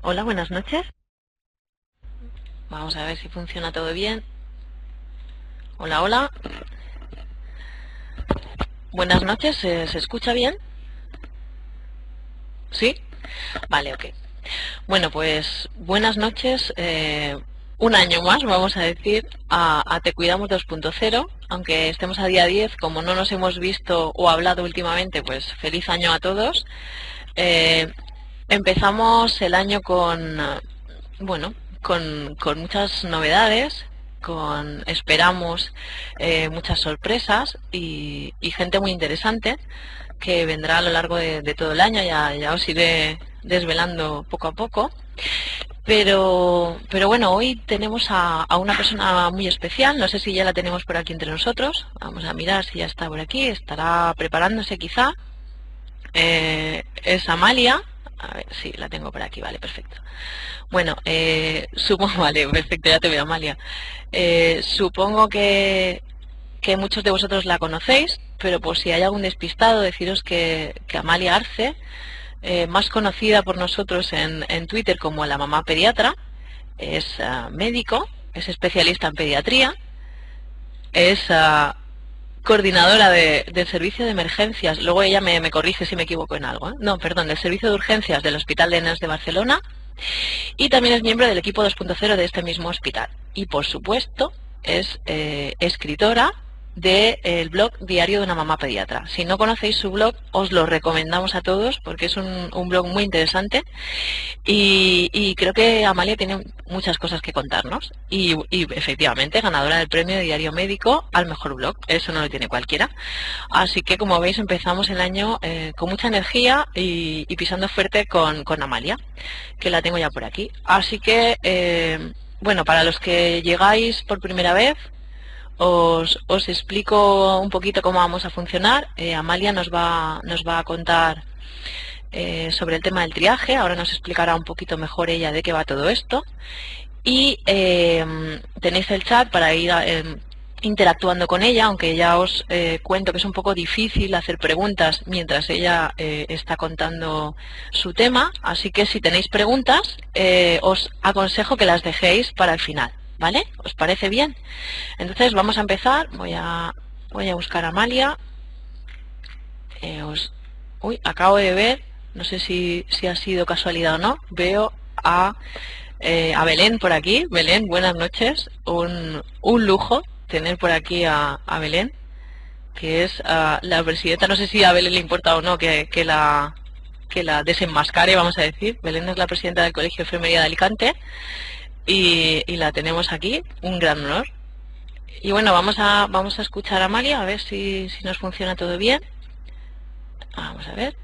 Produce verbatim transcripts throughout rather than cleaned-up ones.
Hola, buenas noches. Vamos a ver si funciona todo bien. Hola, hola. Buenas noches, ¿se, se escucha bien? ¿Sí? Vale, ok. Bueno, pues buenas noches. Eh, un año más, vamos a decir, a, a Te Cuidamos dos punto cero. Aunque estemos a día diez, como no nos hemos visto o hablado últimamente, pues feliz año a todos. Eh, empezamos el año con, eh, bueno, con, con muchas novedades, con esperamos eh, muchas sorpresas y, y gente muy interesante que vendrá a lo largo de, de todo el año. Ya, ya os iré desvelando poco a poco. Pero, pero bueno, hoy tenemos a, a una persona muy especial. No sé si ya la tenemos por aquí entre nosotros. Vamos a mirar si ya está por aquí. Estará preparándose quizá. Eh, es Amalia. A ver, sí, la tengo por aquí, vale, perfecto. Bueno, eh, supongo, vale, perfecto, ya te veo, Amalia. Eh, supongo que, que muchos de vosotros la conocéis, pero por si hay algún despistado, deciros que, que Amalia Arce, eh, más conocida por nosotros en, en Twitter como la mamá pediatra, es uh, médico, es especialista en pediatría, es uh, coordinadora de, del servicio de emergencias, luego ella me, me corrige si me equivoco en algo, ¿eh? No, perdón, del servicio de urgencias del Hospital de Neus de Barcelona, y también es miembro del equipo dos punto cero de este mismo hospital. Y por supuesto es eh, escritora del blog Diario de una mamá pediatra. Si no conocéis su blog, os lo recomendamos a todos porque es un, un blog muy interesante y, y creo que Amalia tiene muchas cosas que contarnos. Y, y efectivamente, ganadora del premio de Diario Médico al mejor blog. Eso no lo tiene cualquiera. Así que, como veis, empezamos el año eh, con mucha energía y, y pisando fuerte con, con Amalia, que la tengo ya por aquí. Así que, eh, bueno, para los que llegáis por primera vez, os, os explico un poquito cómo vamos a funcionar. Eh, Amalia nos va, nos va a contar eh, sobre el tema del triaje. Ahora nos explicará un poquito mejor ella de qué va todo esto. Y eh, tenéis el chat para ir a, eh, interactuando con ella, aunque ya os eh, cuento que es un poco difícil hacer preguntas mientras ella eh, está contando su tema, así que si tenéis preguntas eh, os aconsejo que las dejéis para el final, ¿vale? ¿Os parece bien? Entonces vamos a empezar. Voy a, voy a buscar a Amalia. Eh, os, uy, acabo de ver, no sé si, si ha sido casualidad o no, veo a Eh, a Belén por aquí. Belén, buenas noches. Un, un lujo tener por aquí a, a Belén, que es uh, la presidenta. No sé si a Belén le importa o no que, que, la, que la desenmascare, vamos a decir. Belén es la presidenta del Colegio de Enfermería de Alicante y, y la tenemos aquí. Un gran honor. Y bueno, vamos a, vamos a escuchar a Amalia a ver si, si nos funciona todo bien. Vamos a ver.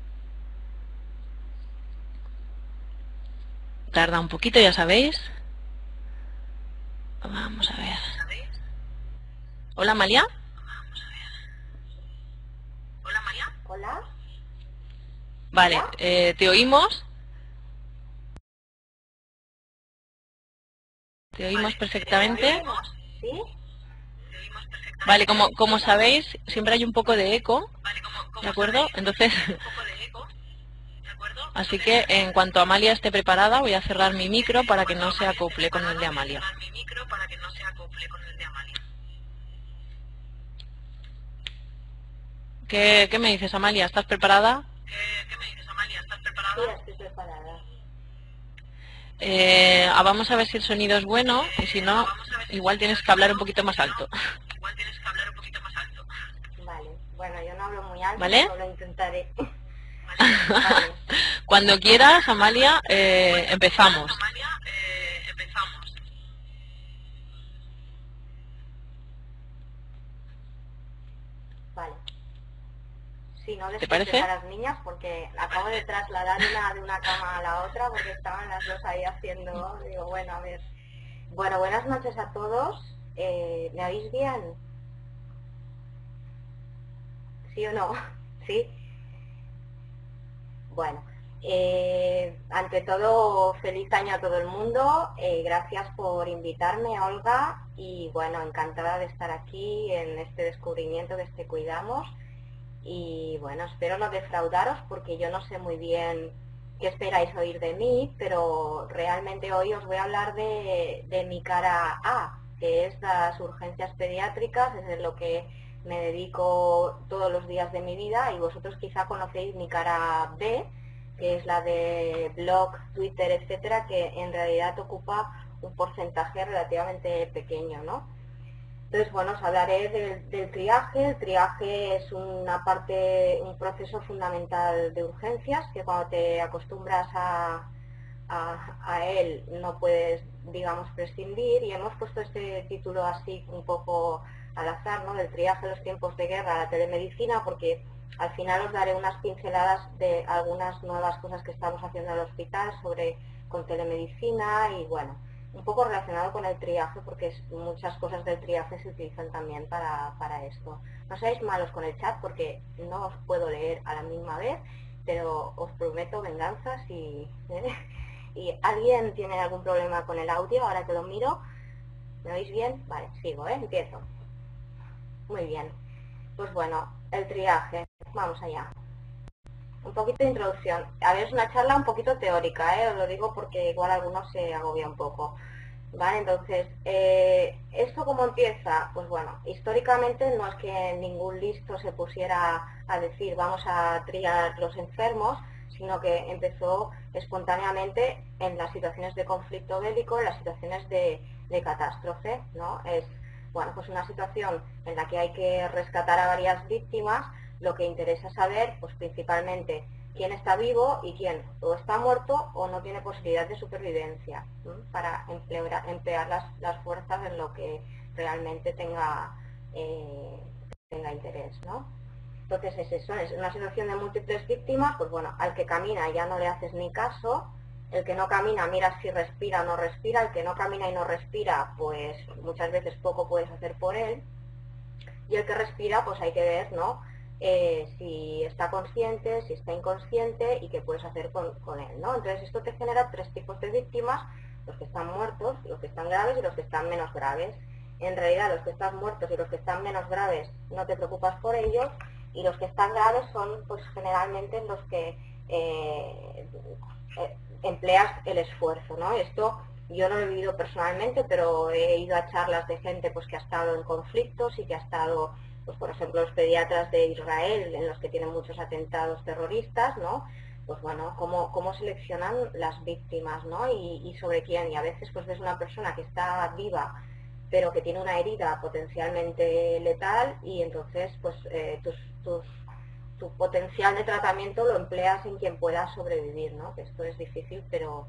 Tarda un poquito, ya sabéis. Vamos a ver. Hola, Amalia. Hola, María. Hola. Vale, Hola. eh, te oímos. Te oímos perfectamente. ¿Sí? Vale, como, como sabéis, siempre hay un poco de eco, ¿de acuerdo? Entonces, así que en cuanto Amalia esté preparada, voy a cerrar mi micro para que no se acople con el de Amalia. ¿Qué, qué me dices, Amalia? ¿Estás preparada? Sí, estoy preparada. Eh, ah, vamos a ver si el sonido es bueno y si no, igual tienes que hablar un poquito más alto. Vale. Bueno, yo no hablo muy alto, ¿Vale? pero lo intentaré. Vale. Cuando quieras, Amalia, eh, empezamos. Vale. Si no ¿Te despertes parece? a las niñas, porque acabo de trasladar una de una cama a la otra, porque estaban las dos ahí haciendo... Digo, bueno, a ver. Bueno, buenas noches a todos. Eh, ¿Me oís bien? ¿Sí o no? ¿Sí? Bueno. Eh, ante todo, feliz año a todo el mundo. Eh, gracias por invitarme, Olga. Y bueno, encantada de estar aquí en este descubrimiento que Te Cuidamos. Y bueno, espero no defraudaros porque yo no sé muy bien qué esperáis oír de mí, pero realmente hoy os voy a hablar de, de mi cara A, que es las urgencias pediátricas, es en lo que me dedico todos los días de mi vida, y vosotros quizá conocéis mi cara B, que es la de blog, Twitter, etcétera, que en realidad ocupa un porcentaje relativamente pequeño, ¿no? Entonces, bueno, os hablaré del, del triaje. El triaje es una parte, un proceso fundamental de urgencias, que cuando te acostumbras a, a, a él no puedes, digamos, prescindir, y hemos puesto este título así un poco al azar, ¿no?, del triaje de los tiempos de guerra a la telemedicina, porque al final os daré unas pinceladas de algunas nuevas cosas que estamos haciendo en el hospital sobre con telemedicina y, bueno, un poco relacionado con el triaje, porque muchas cosas del triaje se utilizan también para, para esto. No seáis malos con el chat porque no os puedo leer a la misma vez, pero os prometo venganzas y, ¿eh? ¿Y alguien tiene algún problema con el audio ahora que lo miro? ¿Me oís bien? Vale, sigo, ¿eh? Empiezo. Muy bien. Pues bueno, el triaje. Vamos allá. Un poquito de introducción. A ver, es una charla un poquito teórica, ¿eh? Os lo digo porque igual algunos se agobia un poco. Vale, entonces, eh, ¿esto cómo empieza? Pues bueno, históricamente no es que ningún listo se pusiera a decir vamos a triar los enfermos, sino que empezó espontáneamente en las situaciones de conflicto bélico, en las situaciones de, de catástrofe, ¿no? Es, bueno, pues una situación en la que hay que rescatar a varias víctimas. Lo que interesa saber, pues principalmente, quién está vivo y quién o está muerto o no tiene posibilidad de supervivencia, ¿sí?, para emplear, emplear las, las fuerzas en lo que realmente tenga, eh, tenga interés, ¿no? Entonces es eso, es una situación de múltiples víctimas, pues bueno, al que camina ya no le haces ni caso, el que no camina miras si respira o no respira, el que no camina y no respira, pues muchas veces poco puedes hacer por él, y el que respira, pues hay que ver, ¿no?, Eh, si está consciente, si está inconsciente y qué puedes hacer con, con él, ¿no? Entonces esto te genera tres tipos de víctimas: los que están muertos, los que están graves y los que están menos graves. En realidad los que están muertos y los que están menos graves no te preocupas por ellos, y los que están graves son pues generalmente los que eh, eh, empleas el esfuerzo, ¿no? Esto yo no lo he vivido personalmente, pero he ido a charlas de gente pues que ha estado en conflictos y que ha estado, pues por ejemplo, los pediatras de Israel, en los que tienen muchos atentados terroristas, ¿no? Pues bueno, cómo, cómo seleccionan las víctimas, ¿no? Y, y sobre quién. Y a veces pues ves una persona que está viva, pero que tiene una herida potencialmente letal, y entonces pues eh, tus, tus, tu potencial de tratamiento lo empleas en quien pueda sobrevivir, ¿no? Que esto es difícil, pero...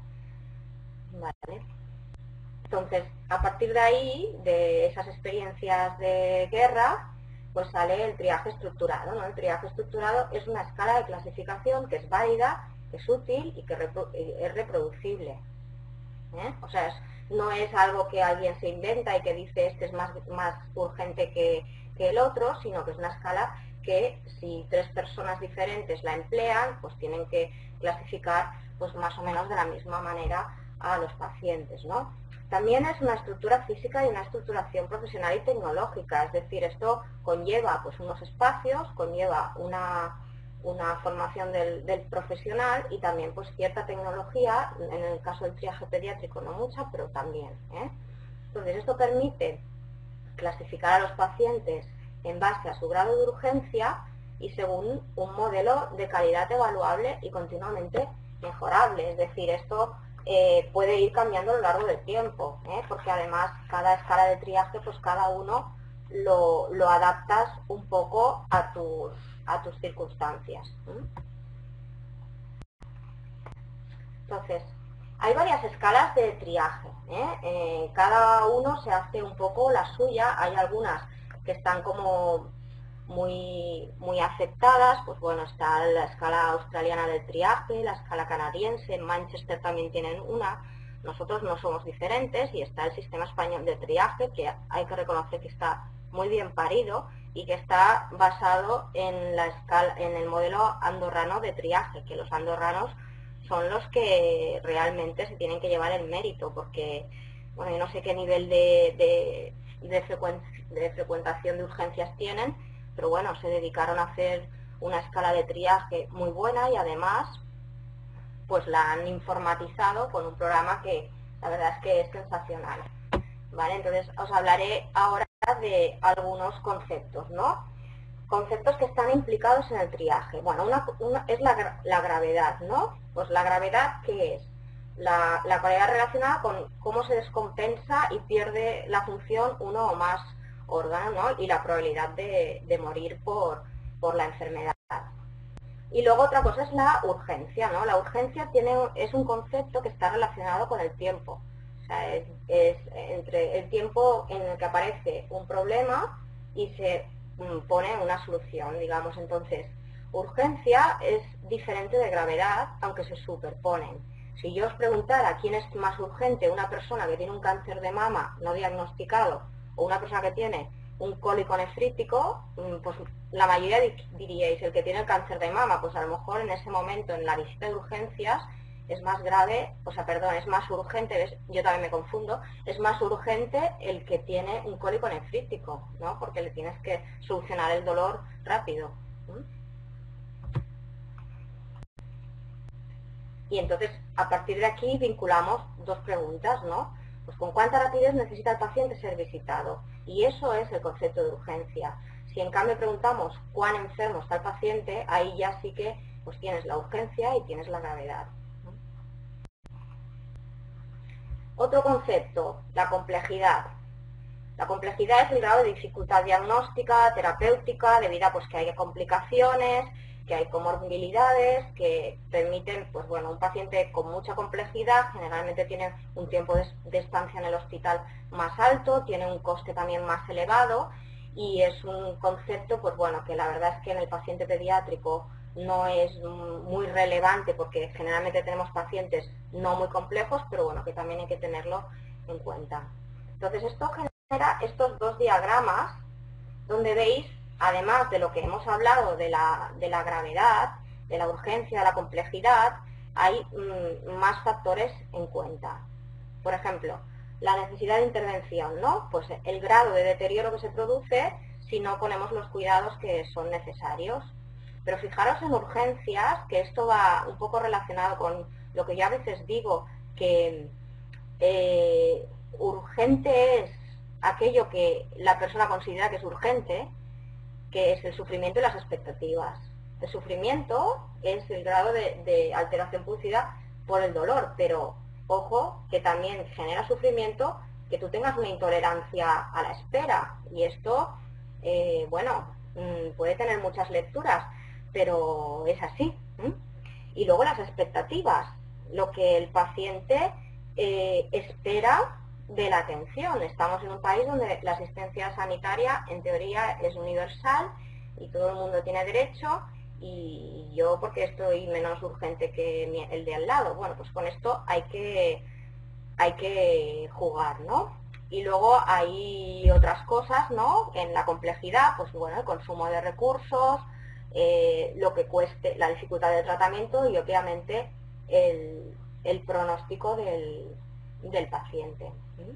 Vale. Entonces, a partir de ahí, de esas experiencias de guerra, pues sale el triaje estructurado, ¿no? El triaje estructurado es una escala de clasificación que es válida, que es útil y que repro es reproducible, ¿eh? O sea, es, no es algo que alguien se inventa y que dice este es más, más urgente que, que el otro, sino que es una escala que si tres personas diferentes la emplean, pues tienen que clasificar pues más o menos de la misma manera a los pacientes, ¿no? También es una estructura física y una estructuración profesional y tecnológica, es decir, esto conlleva pues unos espacios, conlleva una, una formación del, del profesional y también pues cierta tecnología, en el caso del triaje pediátrico no mucha, pero también, ¿eh? Entonces esto permite clasificar a los pacientes en base a su grado de urgencia y según un modelo de calidad evaluable y continuamente mejorable, es decir, esto Eh, puede ir cambiando a lo largo del tiempo, ¿eh? Porque además cada escala de triaje, pues cada uno lo, lo adaptas un poco a tus, a tus circunstancias, ¿eh? Entonces, hay varias escalas de triaje, ¿eh? Eh, cada uno se hace un poco la suya. Hay algunas que están como muy, muy aceptadas, pues bueno, está la escala australiana del triaje, la escala canadiense, en Manchester también tienen una. Nosotros no somos diferentes, y está el sistema español de triaje, que hay que reconocer que está muy bien parido y que está basado en, la escala, en el modelo andorrano de triaje, que los andorranos son los que realmente se tienen que llevar el mérito, porque bueno, yo no sé qué nivel de, de, de, frecuen, de frecuentación de urgencias tienen, pero bueno, se dedicaron a hacer una escala de triaje muy buena, y además pues la han informatizado con un programa que la verdad es que es sensacional. ¿Vale? Entonces os hablaré ahora de algunos conceptos, ¿no? Conceptos que están implicados en el triaje. Bueno, una, una es la, la gravedad, ¿no? Pues la gravedad, ¿qué es? La, la cualidad relacionada con cómo se descompensa y pierde la función uno o más órganos, ¿no? Y la probabilidad de, de morir por, por la enfermedad. Y luego otra cosa es la urgencia, ¿no? La urgencia tiene, es un concepto que está relacionado con el tiempo. O sea, es, es entre el tiempo en el que aparece un problema y se pone una solución, digamos. Entonces, urgencia es diferente de gravedad, aunque se superponen. Si yo os preguntara quién es más urgente, una persona que tiene un cáncer de mama no diagnosticado o una persona que tiene un cólico nefrítico, pues la mayoría diríais el que tiene el cáncer de mama, pues a lo mejor en ese momento en la visita de urgencias es más grave, o sea, perdón, es más urgente, ¿ves? Yo también me confundo, es más urgente el que tiene un cólico nefrítico, ¿no? Porque le tienes que solucionar el dolor rápido. Y entonces, a partir de aquí vinculamos dos preguntas, ¿no? Pues con cuánta rapidez necesita el paciente ser visitado. Y eso es el concepto de urgencia. Si en cambio preguntamos cuán enfermo está el paciente, ahí ya sí que pues tienes la urgencia y tienes la gravedad. Otro concepto, la complejidad. La complejidad es el grado de dificultad diagnóstica, terapéutica, debido a pues, que hay complicaciones, que hay comorbilidades que permiten, pues bueno, un paciente con mucha complejidad generalmente tiene un tiempo de, de estancia en el hospital más alto, tiene un coste también más elevado y es un concepto, pues bueno, que la verdad es que en el paciente pediátrico no es muy relevante porque generalmente tenemos pacientes no muy complejos, pero bueno, que también hay que tenerlo en cuenta. Entonces esto genera estos dos diagramas donde veis, además de lo que hemos hablado de la, de la gravedad, de la urgencia, de la complejidad, hay mmm, más factores en cuenta. Por ejemplo, la necesidad de intervención, ¿no? Pues el grado de deterioro que se produce si no ponemos los cuidados que son necesarios. Pero fijaros en urgencias, que esto va un poco relacionado con lo que yo a veces digo, que eh, urgente es aquello que la persona considera que es urgente, que es el sufrimiento y las expectativas. El sufrimiento es el grado de, de alteración producida por el dolor, pero ojo que también genera sufrimiento que tú tengas una intolerancia a la espera. Y esto, eh, bueno, puede tener muchas lecturas, pero es así. ¿eh? Y luego las expectativas, lo que el paciente eh, espera de la atención. Estamos en un país donde la asistencia sanitaria en teoría es universal y todo el mundo tiene derecho, y yo porque estoy menos urgente que el de al lado. Bueno, pues con esto hay que, hay que jugar, ¿no? Y luego hay otras cosas, ¿no? En la complejidad, pues bueno, el consumo de recursos, eh, lo que cueste, la dificultad de tratamiento y obviamente el, el pronóstico del, del paciente.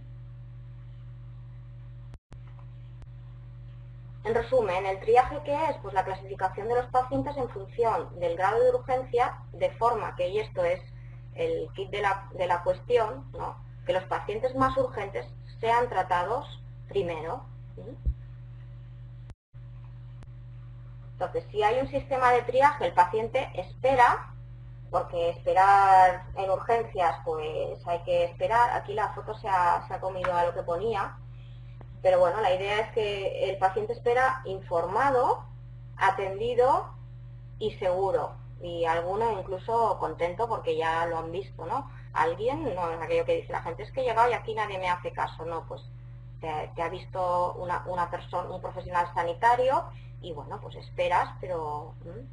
En resumen, ¿el triaje qué es? Pues la clasificación de los pacientes en función del grado de urgencia, de forma que, y esto es el kit de la, de la cuestión, ¿no? Que los pacientes más urgentes sean tratados primero. ¿sí? Entonces, si hay un sistema de triaje, el paciente espera, porque esperar en urgencias, pues hay que esperar. Aquí la foto se ha, se ha comido a lo que ponía, pero bueno, la idea es que el paciente espera informado, atendido y seguro. Y alguno incluso contento porque ya lo han visto, ¿no? Alguien, no es aquello que dice la gente, es que he llegado y aquí nadie me hace caso. No, pues te, te ha visto una, una persona, un profesional sanitario y bueno, pues esperas, pero... ¿Mm?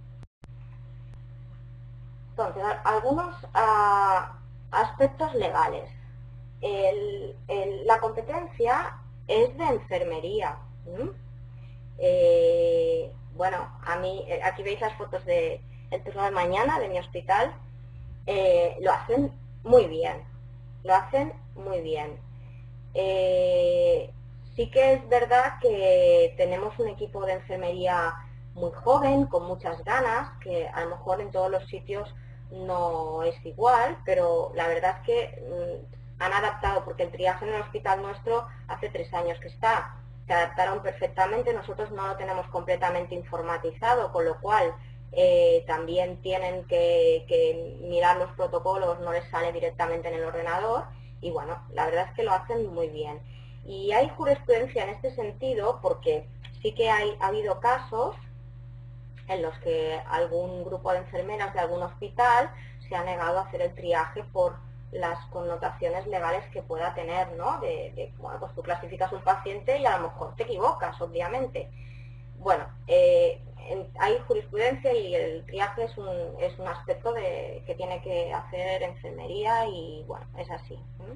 Entonces, algunos uh, aspectos legales. El, el, la competencia es de enfermería. ¿Mm? Eh, bueno, a mí, aquí veis las fotos del turno de mañana de mi hospital. Eh, lo hacen muy bien, lo hacen muy bien. Eh, sí que es verdad que tenemos un equipo de enfermería muy joven, con muchas ganas, que a lo mejor en todos los sitios no es igual, pero la verdad es que mmm, han adaptado, porque el triaje en el hospital nuestro hace tres años que está, se adaptaron perfectamente, nosotros no lo tenemos completamente informatizado, con lo cual eh, también tienen que, que mirar los protocolos, no les sale directamente en el ordenador, y bueno, la verdad es que lo hacen muy bien. Y hay jurisprudencia en este sentido, porque sí que hay, ha habido casos en los que algún grupo de enfermeras de algún hospital se ha negado a hacer el triaje por las connotaciones legales que pueda tener, ¿no? De, de, bueno, pues tú clasificas un paciente y a lo mejor te equivocas, obviamente. Bueno, eh, en, hay jurisprudencia y el triaje es un, es un aspecto de, que tiene que hacer enfermería y, bueno, es así. ¿eh?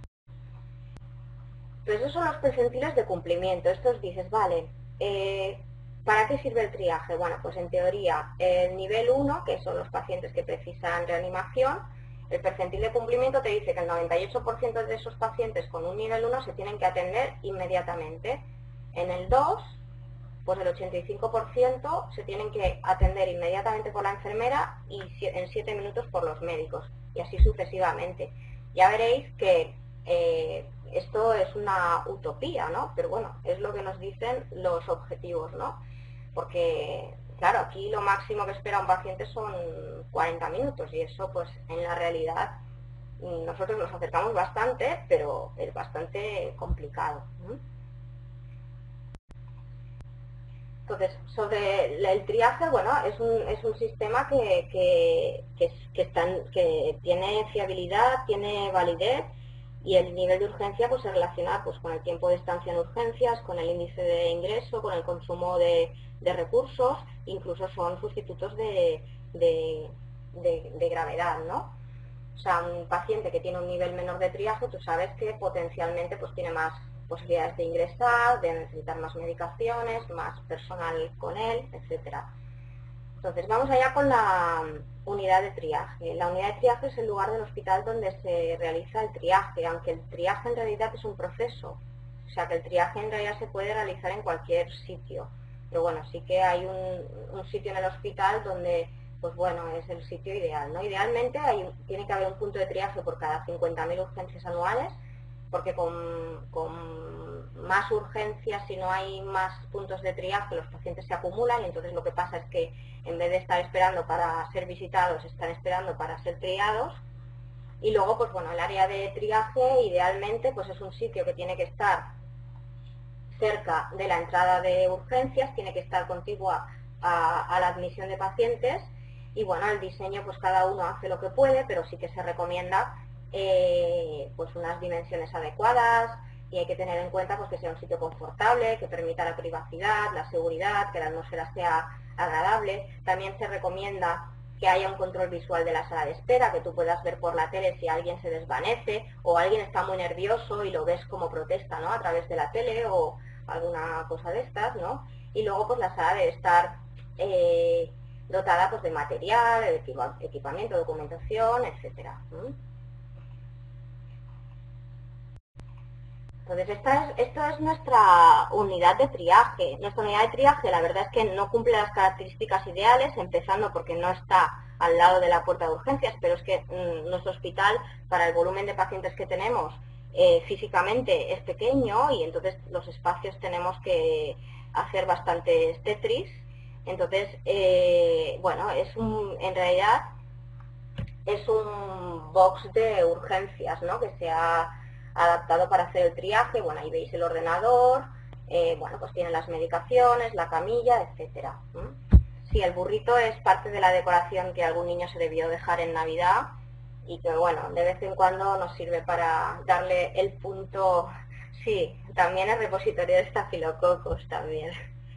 Pues esos son los percentiles de cumplimiento. Estos dices, vale, eh, ¿para qué sirve el triaje? Bueno, pues en teoría, el nivel uno, que son los pacientes que precisan reanimación, el percentil de cumplimiento te dice que el noventa y ocho por ciento de esos pacientes con un nivel uno se tienen que atender inmediatamente. En el dos, pues el ochenta y cinco por ciento se tienen que atender inmediatamente por la enfermera y en siete minutos por los médicos, y así sucesivamente. Ya veréis que eh, esto es una utopía, ¿no? Pero bueno, es lo que nos dicen los objetivos, ¿no? Porque, claro, aquí lo máximo que espera un paciente son cuarenta minutos y eso, pues, en la realidad nosotros nos acercamos bastante, pero es bastante complicado, ¿no? Entonces, sobre el triaje, bueno, es un, es un sistema que, que, que, que, están, que tiene fiabilidad, tiene validez, y el nivel de urgencia pues se relaciona pues con el tiempo de estancia en urgencias, con el índice de ingreso, con el consumo de, de recursos, incluso son sustitutos de, de, de, de gravedad, ¿no? O sea, un paciente que tiene un nivel menor de triaje, tú sabes que potencialmente pues tiene más posibilidades de ingresar, de necesitar más medicaciones, más personal con él, etcétera. Entonces, vamos allá con la unidad de triaje. La unidad de triaje es el lugar del hospital donde se realiza el triaje, aunque el triaje en realidad es un proceso. O sea, que el triaje en realidad se puede realizar en cualquier sitio. Pero bueno, sí que hay un, un sitio en el hospital donde, pues bueno, es el sitio ideal, ¿no? Idealmente hay, tiene que haber un punto de triaje por cada cincuenta mil urgencias anuales, porque con, con más urgencias, si no hay más puntos de triaje, los pacientes se acumulan y entonces lo que pasa es que en vez de estar esperando para ser visitados, están esperando para ser triados. Y luego, pues bueno, el área de triaje idealmente pues es un sitio que tiene que estar cerca de la entrada de urgencias, tiene que estar contigua a, a la admisión de pacientes, y bueno, el diseño pues cada uno hace lo que puede, pero sí que se recomienda Eh, pues unas dimensiones adecuadas, y hay que tener en cuenta pues que sea un sitio confortable, que permita la privacidad, la seguridad, que la atmósfera sea agradable. También se recomienda que haya un control visual de la sala de espera, que tú puedas ver por la tele si alguien se desvanece o alguien está muy nervioso y lo ves como protesta, ¿no? A través de la tele o alguna cosa de estas, ¿no? Y luego pues la sala debe estar eh, dotada pues de material, equipamiento, documentación, etcétera. ¿Mm? Entonces, esta es, esta es nuestra unidad de triaje. Nuestra unidad de triaje, la verdad es que no cumple las características ideales, empezando porque no está al lado de la puerta de urgencias, pero es que mmm, nuestro hospital, para el volumen de pacientes que tenemos, eh, físicamente es pequeño, y entonces los espacios tenemos que hacer bastante tetris. Entonces, eh, bueno, es un, en realidad es un box de urgencias, ¿no? Que se ha adaptado para hacer el triaje. Bueno, ahí veis el ordenador, eh, bueno, pues tiene las medicaciones, la camilla, etcétera. ¿Mm? Sí, el burrito es parte de la decoración que algún niño se debió dejar en Navidad, y que bueno, de vez en cuando nos sirve para darle el punto. Sí, también el repositorio de estafilococos también.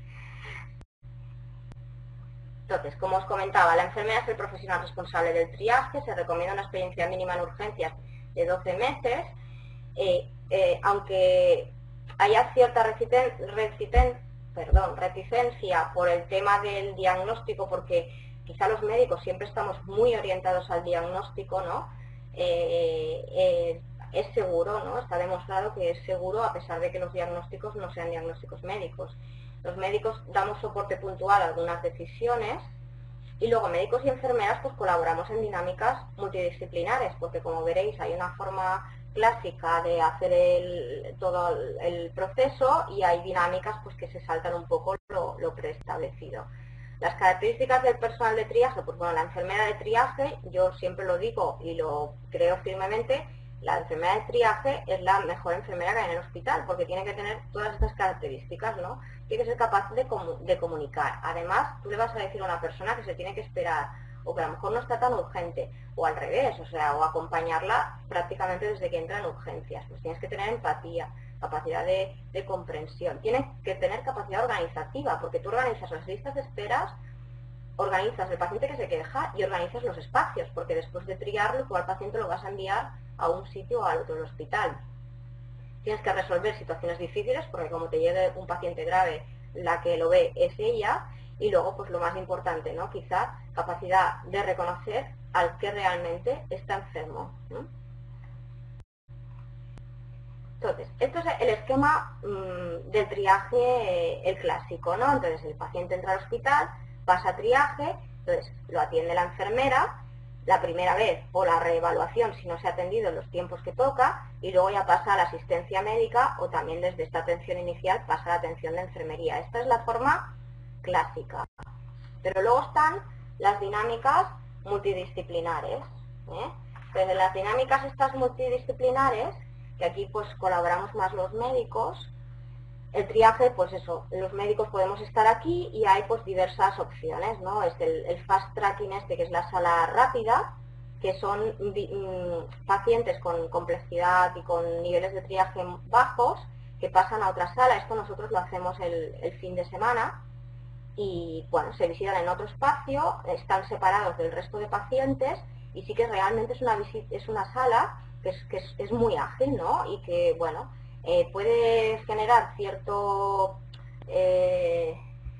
Entonces, como os comentaba, la enfermera es el profesional responsable del triaje, se recomienda una experiencia mínima en urgencias de doce meses, eh, eh, aunque haya cierta reciten, reciten, perdón, reticencia por el tema del diagnóstico, porque quizá los médicos siempre estamos muy orientados al diagnóstico, ¿no? Eh, eh, es seguro, ¿no? Está demostrado que es seguro a pesar de que los diagnósticos no sean diagnósticos médicos. Los médicos damos soporte puntual a algunas decisiones, Y luego médicos y enfermeras pues colaboramos en dinámicas multidisciplinares, porque como veréis hay una forma clásica de hacer el, todo el, el proceso y hay dinámicas pues que se saltan un poco lo, lo preestablecido. Las características del personal de triaje, pues bueno, la enfermera de triaje, yo siempre lo digo y lo creo firmemente, la enfermera de triaje es la mejor enfermera que hay en el hospital, porque tiene que tener todas estas características, ¿no? Tiene que ser capaz de, comu de comunicar. Además, tú le vas a decir a una persona que se tiene que esperar, o que a lo mejor no está tan urgente, o al revés, o sea, o acompañarla prácticamente desde que entra en urgencias. Pues tienes que tener empatía, capacidad de, de comprensión. Tienes que tener capacidad organizativa, porque tú organizas las listas de esperas, organizas el paciente que se queja y organizas los espacios, porque después de triarlo, tú al paciente lo vas a enviar a un sitio o al otro del hospital. Tienes que resolver situaciones difíciles, porque como te llegue un paciente grave, la que lo ve es ella, y luego, pues lo más importante, ¿no? Quizá capacidad de reconocer al que realmente está enfermo, ¿no? Entonces, esto es el esquema mmm, del triaje, eh, el clásico, ¿no? Entonces, el paciente entra al hospital, pasa a triaje, entonces lo atiende la enfermera, la primera vez o la reevaluación si no se ha atendido en los tiempos que toca, y luego ya pasa a la asistencia médica o también desde esta atención inicial pasa a la atención de enfermería. Esta es la forma clásica. Pero luego están las dinámicas multidisciplinares, ¿eh? Desde las dinámicas estas multidisciplinares, que aquí pues colaboramos más los médicos, el triaje, pues eso, los médicos podemos estar aquí y hay pues diversas opciones, ¿no? Es el, el fast tracking este, que es la sala rápida, que son mm, pacientes con complejidad y con niveles de triaje bajos que pasan a otra sala. Esto nosotros lo hacemos el, el fin de semana y, bueno, se visitan en otro espacio, están separados del resto de pacientes y sí que realmente es una, es una sala que, es, que es, es muy ágil, ¿no? Y que, bueno, Eh, puede generar cierto eh,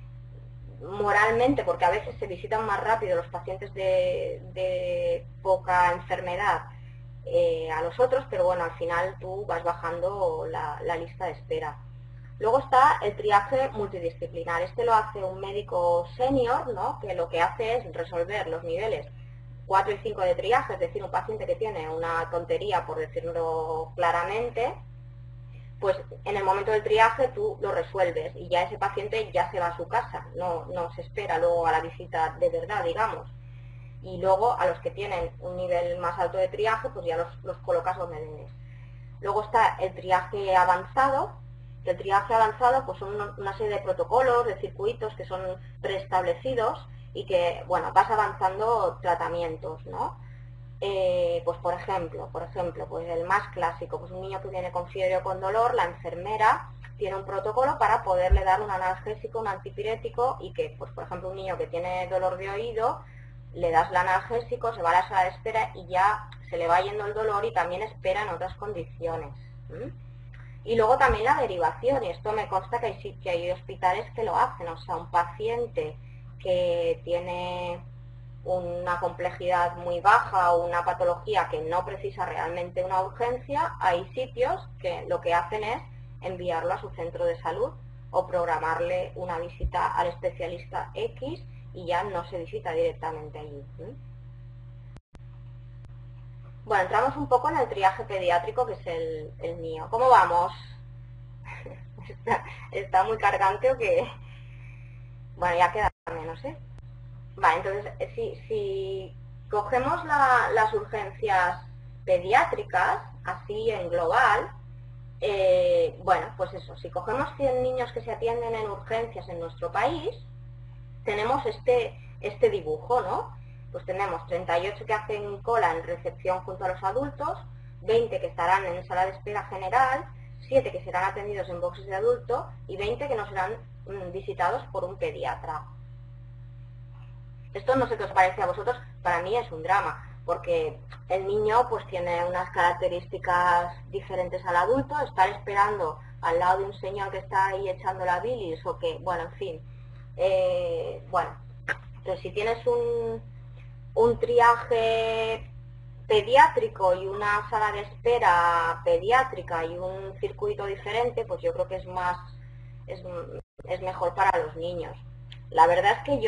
moralmente, porque a veces se visitan más rápido los pacientes de, de poca enfermedad eh, a los otros, pero bueno, al final tú vas bajando la, la lista de espera. Luego está el triaje multidisciplinar. Este lo hace un médico senior, ¿no? Que lo que hace es resolver los niveles cuatro y cinco de triaje, es decir, un paciente que tiene una tontería, por decirlo claramente, pues en el momento del triaje tú lo resuelves y ya ese paciente ya se va a su casa, no, no se espera luego a la visita de verdad, digamos. Y luego a los que tienen un nivel más alto de triaje, pues ya los, los colocas donde debes. Luego está el triaje avanzado, que el triaje avanzado pues son una serie de protocolos, de circuitos que son preestablecidos y que, bueno, vas avanzando tratamientos, ¿no? Eh, pues por ejemplo, por ejemplo, pues el más clásico, pues un niño que viene con fiebre o con dolor, la enfermera tiene un protocolo para poderle dar un analgésico, un antipirético y que, pues por ejemplo, un niño que tiene dolor de oído, le das el analgésico, se va a la sala de espera y ya se le va yendo el dolor y también espera en otras condiciones. ¿Mm? Y luego también la derivación, y esto me consta que hay, que hay hospitales que lo hacen, o sea, un paciente que tiene una complejidad muy baja o una patología que no precisa realmente una urgencia, hay sitios que lo que hacen es enviarlo a su centro de salud o programarle una visita al especialista X y ya no se visita directamente allí. ¿Sí? Bueno, entramos un poco en el triaje pediátrico, que es el, el mío. ¿Cómo vamos? ¿Está, ¿Está muy cargante o qué? Bueno, ya queda menos, ¿eh? Vale, entonces, si, si cogemos la, las urgencias pediátricas, así en global, eh, bueno, pues eso, si cogemos cien niños que se atienden en urgencias en nuestro país, tenemos este, este dibujo, ¿no? Pues tenemos treinta y ocho que hacen cola en recepción junto a los adultos, veinte que estarán en sala de espera general, siete que serán atendidos en boxes de adulto y veinte que no serán mm, visitados por un pediatra. Esto no sé qué os parece a vosotros, para mí es un drama, porque el niño pues tiene unas características diferentes al adulto, estar esperando al lado de un señor que está ahí echando la bilis o que, bueno, en fin, eh, bueno, entonces si tienes un, un triaje pediátrico y una sala de espera pediátrica y un circuito diferente, pues yo creo que es más, es, es mejor para los niños. La verdad es que yo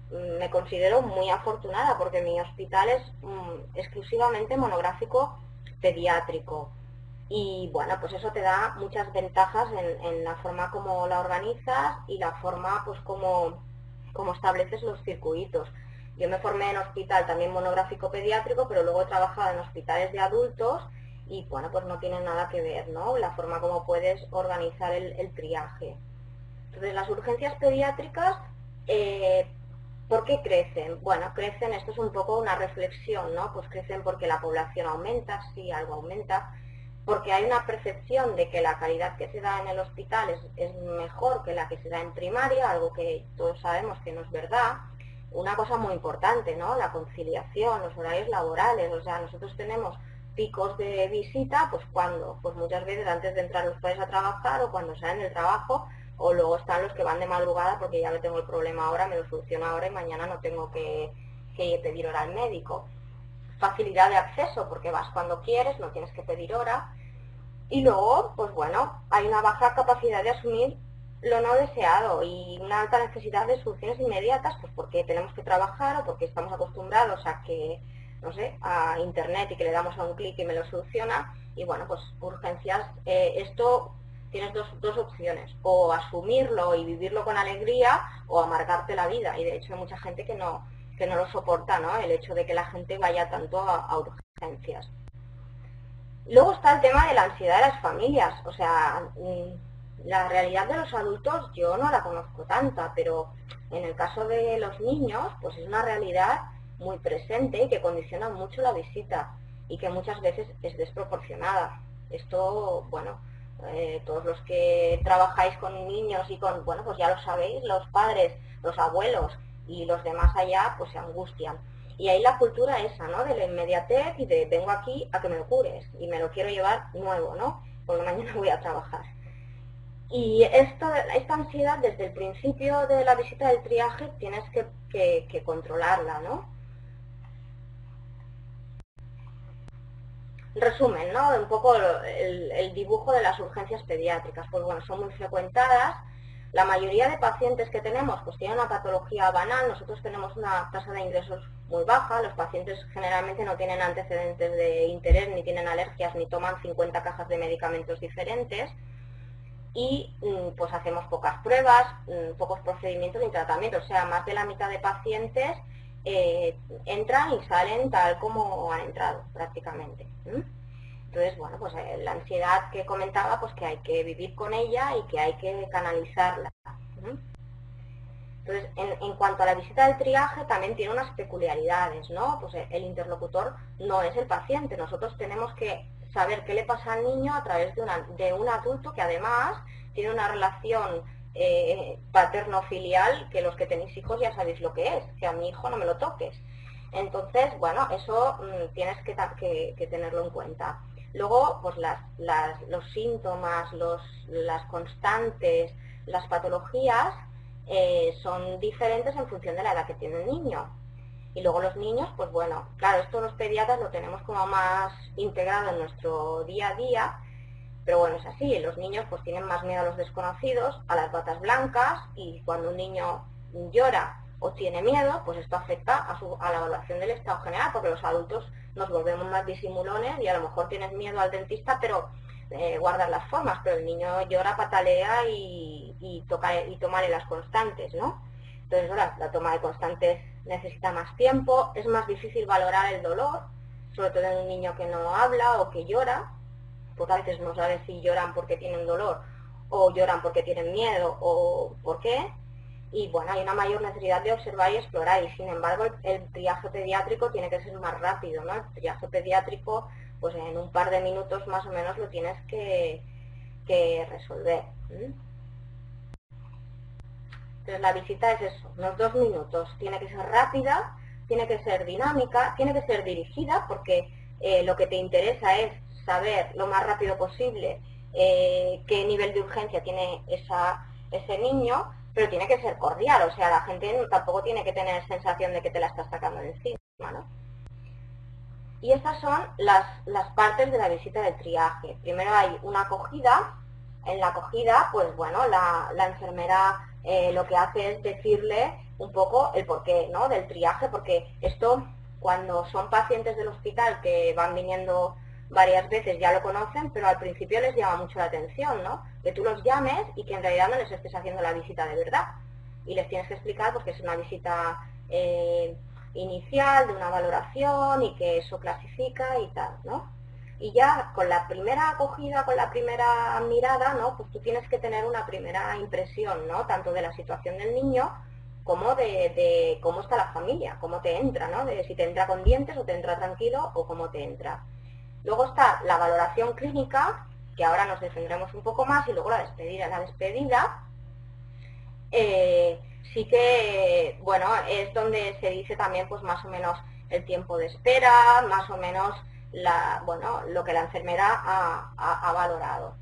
me considero muy afortunada porque mi hospital es mm, exclusivamente monográfico pediátrico. Y bueno, pues eso te da muchas ventajas en, en la forma como la organizas y la forma pues como, como estableces los circuitos. Yo me formé en hospital también monográfico pediátrico, pero luego he trabajado en hospitales de adultos y bueno, pues no tiene nada que ver, ¿no? La forma como puedes organizar el, el triaje. Entonces, las urgencias pediátricas, eh, ¿por qué crecen? Bueno, crecen, esto es un poco una reflexión, ¿no? Pues crecen porque la población aumenta, sí, algo aumenta, porque hay una percepción de que la calidad que se da en el hospital es, es mejor que la que se da en primaria, algo que todos sabemos que no es verdad. Una cosa muy importante, ¿no? La conciliación, los horarios laborales, o sea, nosotros tenemos picos de visita, pues cuando, pues muchas veces antes de entrar los padres a trabajar o cuando salen del trabajo, o luego están los que van de madrugada porque ya que tengo el problema ahora, me lo soluciono ahora y mañana no tengo que, que pedir hora al médico. Facilidad de acceso, porque vas cuando quieres, no tienes que pedir hora. Y luego, pues bueno, hay una baja capacidad de asumir lo no deseado y una alta necesidad de soluciones inmediatas, pues porque tenemos que trabajar o porque estamos acostumbrados a que, no sé, a internet y que le damos a un clic y me lo soluciona. Y bueno, pues urgencias, eh, esto tienes dos, dos opciones, o asumirlo y vivirlo con alegría o amargarte la vida. Y de hecho hay mucha gente que no, que no lo soporta, ¿no? El hecho de que la gente vaya tanto a, a urgencias. Luego está el tema de la ansiedad de las familias, o sea, la realidad de los adultos yo no la conozco tanta, pero en el caso de los niños, pues es una realidad muy presente y que condiciona mucho la visita y que muchas veces es desproporcionada. Esto, bueno, eh, todos los que trabajáis con niños y con, bueno, pues ya lo sabéis, los padres, los abuelos y los demás allá, pues se angustian. Y ahí la cultura esa, ¿no? De la inmediatez y de vengo aquí a que me lo cures y me lo quiero llevar nuevo, ¿no? Porque mañana voy a trabajar. Y esto, esta ansiedad desde el principio de la visita del triaje tienes que, que, que controlarla, ¿no? Resumen, ¿no? Un poco el, el dibujo de las urgencias pediátricas. Pues bueno, son muy frecuentadas. La mayoría de pacientes que tenemos pues tienen una patología banal, nosotros tenemos una tasa de ingresos muy baja, los pacientes generalmente no tienen antecedentes de interés, ni tienen alergias, ni toman cincuenta cajas de medicamentos diferentes y pues hacemos pocas pruebas, pocos procedimientos ni tratamientos, o sea, más de la mitad de pacientes eh, entran y salen tal como han entrado prácticamente. ¿Mm? Entonces, bueno, pues eh, la ansiedad que comentaba, pues que hay que vivir con ella y que hay que canalizarla. ¿Mm? Entonces, en, en cuanto a la visita del triaje, también tiene unas peculiaridades, ¿no? Pues eh, el interlocutor no es el paciente, nosotros tenemos que saber qué le pasa al niño a través de, una, de un adulto que además tiene una relación eh, paterno-filial, que los que tenéis hijos ya sabéis lo que es, que a mi hijo no me lo toques. Entonces, bueno, eso mmm, tienes que, que, que tenerlo en cuenta. Luego, pues las, las, los síntomas, los, las constantes, las patologías eh, son diferentes en función de la edad que tiene el niño. Y luego los niños, pues bueno, claro, esto los pediatras lo tenemos como más integrado en nuestro día a día, pero bueno, es así, los niños pues tienen más miedo a los desconocidos, a las batas blancas, y cuando un niño llora o tiene miedo, pues esto afecta a, su, a la evaluación del estado general, porque los adultos nos volvemos más disimulones y a lo mejor tienes miedo al dentista, pero eh, guardas las formas, pero el niño llora, patalea y, y, toca, y tomarle las constantes, ¿no? Entonces, ahora, la toma de constantes necesita más tiempo, es más difícil valorar el dolor, sobre todo en un niño que no habla o que llora, porque a veces no sabes si lloran porque tienen dolor o lloran porque tienen miedo o por qué. Y bueno, hay una mayor necesidad de observar y explorar, y sin embargo el, el triaje pediátrico tiene que ser más rápido, ¿no? El triaje pediátrico, pues en un par de minutos más o menos lo tienes que, que resolver. ¿Mm? Entonces la visita es eso, unos dos minutos, tiene que ser rápida, tiene que ser dinámica, tiene que ser dirigida, porque eh, lo que te interesa es saber lo más rápido posible eh, qué nivel de urgencia tiene esa, ese niño, pero tiene que ser cordial, o sea, la gente tampoco tiene que tener sensación de que te la estás sacando de encima, ¿no? Y estas son las, las partes de la visita de triaje. Primero hay una acogida. En la acogida, pues bueno, la, la enfermera eh, lo que hace es decirle un poco el porqué, ¿no?, del triaje, porque esto, cuando son pacientes del hospital que van viniendo varias veces, ya lo conocen, pero al principio les llama mucho la atención, ¿no?, que tú los llames y que en realidad no les estés haciendo la visita de verdad. Y les tienes que explicar pues, que es una visita eh, inicial, de una valoración, y que eso clasifica y tal, ¿no? Y ya con la primera acogida, con la primera mirada, ¿no?, pues tú tienes que tener una primera impresión, ¿no?, tanto de la situación del niño como de, de cómo está la familia, cómo te entra, ¿no?, de si te entra con dientes o te entra tranquilo o cómo te entra. Luego está la valoración clínica, que ahora nos detendremos un poco más, y luego la despedida. La despedida eh, sí que, bueno, es donde se dice también pues más o menos el tiempo de espera, más o menos la, bueno, lo que la enfermera ha, ha, ha valorado.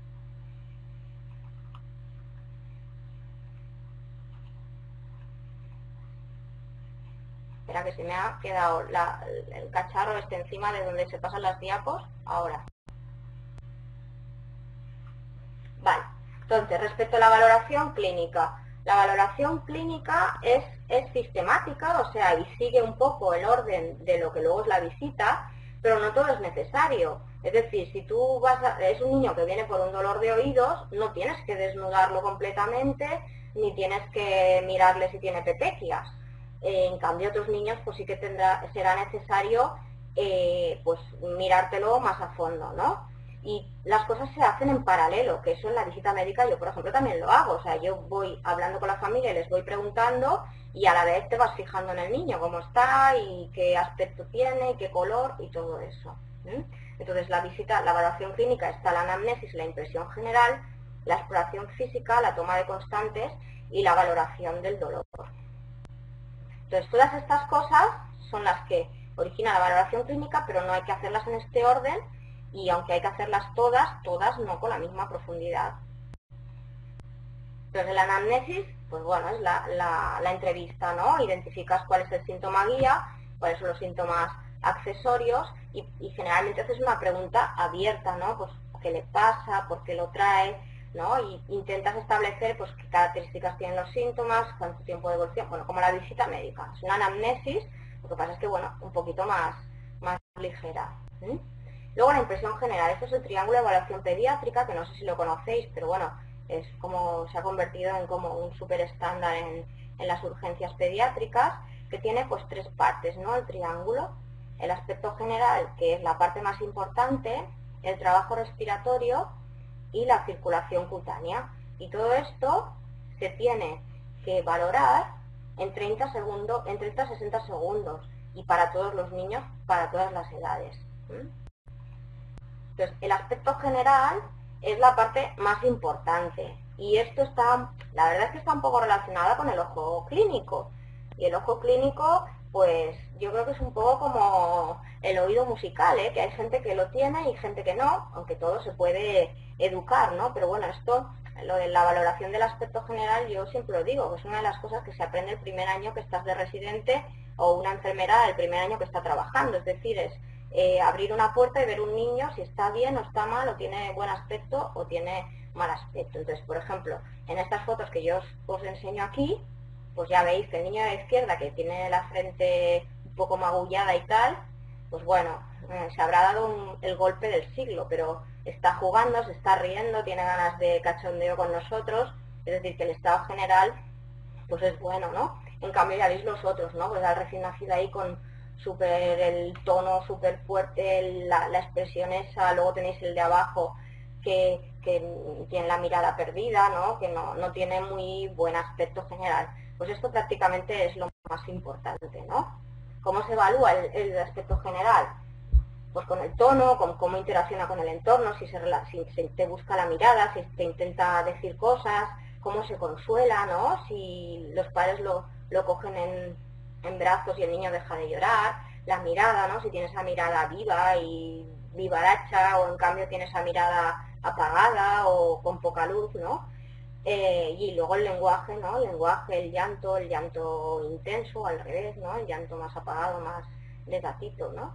Espera que se me ha quedado la, el cacharro este encima de donde se pasan las diapos. Ahora. Vale, entonces respecto a la valoración clínica. La valoración clínica es, es sistemática, o sea, y sigue un poco el orden de lo que luego es la visita, pero no todo es necesario. Es decir, si tú vas a, es un niño que viene por un dolor de oídos, no tienes que desnudarlo completamente, ni tienes que mirarle si tiene petequias. Eh, en cambio, otros niños pues sí que tendrá, será necesario eh, pues mirártelo más a fondo, ¿no? Y las cosas se hacen en paralelo, que eso en la visita médica yo, por ejemplo, también lo hago. O sea, yo voy hablando con la familia y les voy preguntando, y a la vez te vas fijando en el niño, cómo está y qué aspecto tiene, y qué color y todo eso. ¿eh? Entonces, la visita, la evaluación clínica está la anamnesis, la impresión general, la exploración física, la toma de constantes y la valoración del dolor. Entonces, todas estas cosas son las que originan la valoración clínica, pero no hay que hacerlas en este orden, y aunque hay que hacerlas todas, todas no con la misma profundidad. Entonces, la anamnesis, pues bueno, es la, la, la entrevista, ¿no? Identificas cuál es el síntoma guía, cuáles son los síntomas accesorios, y, y generalmente haces una pregunta abierta, ¿no? Pues, ¿qué le pasa? ¿Por qué lo trae? ¿No? Y intentas establecer, pues, qué características tienen los síntomas, cuánto tiempo de evolución, bueno, como la visita médica. Es una anamnesis, lo que pasa es que, bueno, un poquito más, más ligera. ¿eh? Luego la impresión general, esto es el triángulo de evaluación pediátrica, que no sé si lo conocéis, pero bueno, es como se ha convertido en como un súper estándar en, en las urgencias pediátricas, que tiene pues tres partes, ¿no? El triángulo, el aspecto general, que es la parte más importante, el trabajo respiratorio y la circulación cutánea. Y todo esto se tiene que valorar en treinta segundos, en treinta a sesenta segundos, y para todos los niños, para todas las edades. ¿Mm? Entonces, el aspecto general es la parte más importante, y esto está, la verdad es que está un poco relacionada con el ojo clínico. Y el ojo clínico, pues yo creo que es un poco como el oído musical, ¿eh? Que hay gente que lo tiene y gente que no, aunque todo se puede educar, ¿no? Pero bueno, esto, lo de la valoración del aspecto general, yo siempre lo digo, que es una de las cosas que se aprende el primer año que estás de residente, o una enfermera el primer año que está trabajando. Es decir, es eh, abrir una puerta y ver un niño si está bien o está mal, o tiene buen aspecto o tiene mal aspecto. Entonces, por ejemplo, en estas fotos que yo os, os enseño aquí, pues ya veis que el niño de la izquierda, que tiene la frente un poco magullada y tal, pues bueno, eh, se habrá dado un, el golpe del siglo, pero está jugando, se está riendo, tiene ganas de cachondeo con nosotros, es decir, que el estado general pues es bueno, ¿no? En cambio ya veis los otros, ¿no? Pues al recién nacido ahí con súper el tono súper fuerte, el, la, la expresión esa, luego tenéis el de abajo que, que tiene la mirada perdida, ¿no? Que no, no tiene muy buen aspecto general. Pues esto prácticamente es lo más importante, ¿no? ¿Cómo se evalúa el, el aspecto general? Pues con el tono, con cómo interacciona con el entorno, si se, si se te busca la mirada, si te intenta decir cosas, cómo se consuela, ¿no? Si los padres lo, lo cogen en, en brazos y el niño deja de llorar, la mirada, ¿no? Si tiene esa mirada viva y vivaracha, o en cambio tiene esa mirada apagada o con poca luz, ¿no? Eh, y luego el lenguaje, ¿no? El lenguaje, el llanto, el llanto intenso, al revés, ¿no? El llanto más apagado, más de gatito, ¿no?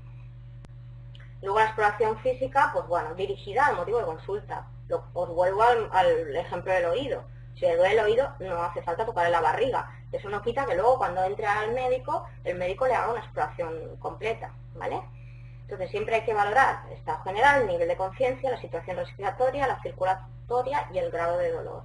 Luego la exploración física, pues bueno, dirigida al motivo de consulta. Lo, os vuelvo al, al ejemplo del oído. Si le duele el oído, no hace falta tocarle la barriga. Eso no quita que luego cuando entre al médico, el médico le haga una exploración completa, ¿vale? Entonces siempre hay que valorar el estado general, el nivel de conciencia, la situación respiratoria, la circulatoria y el grado de dolor.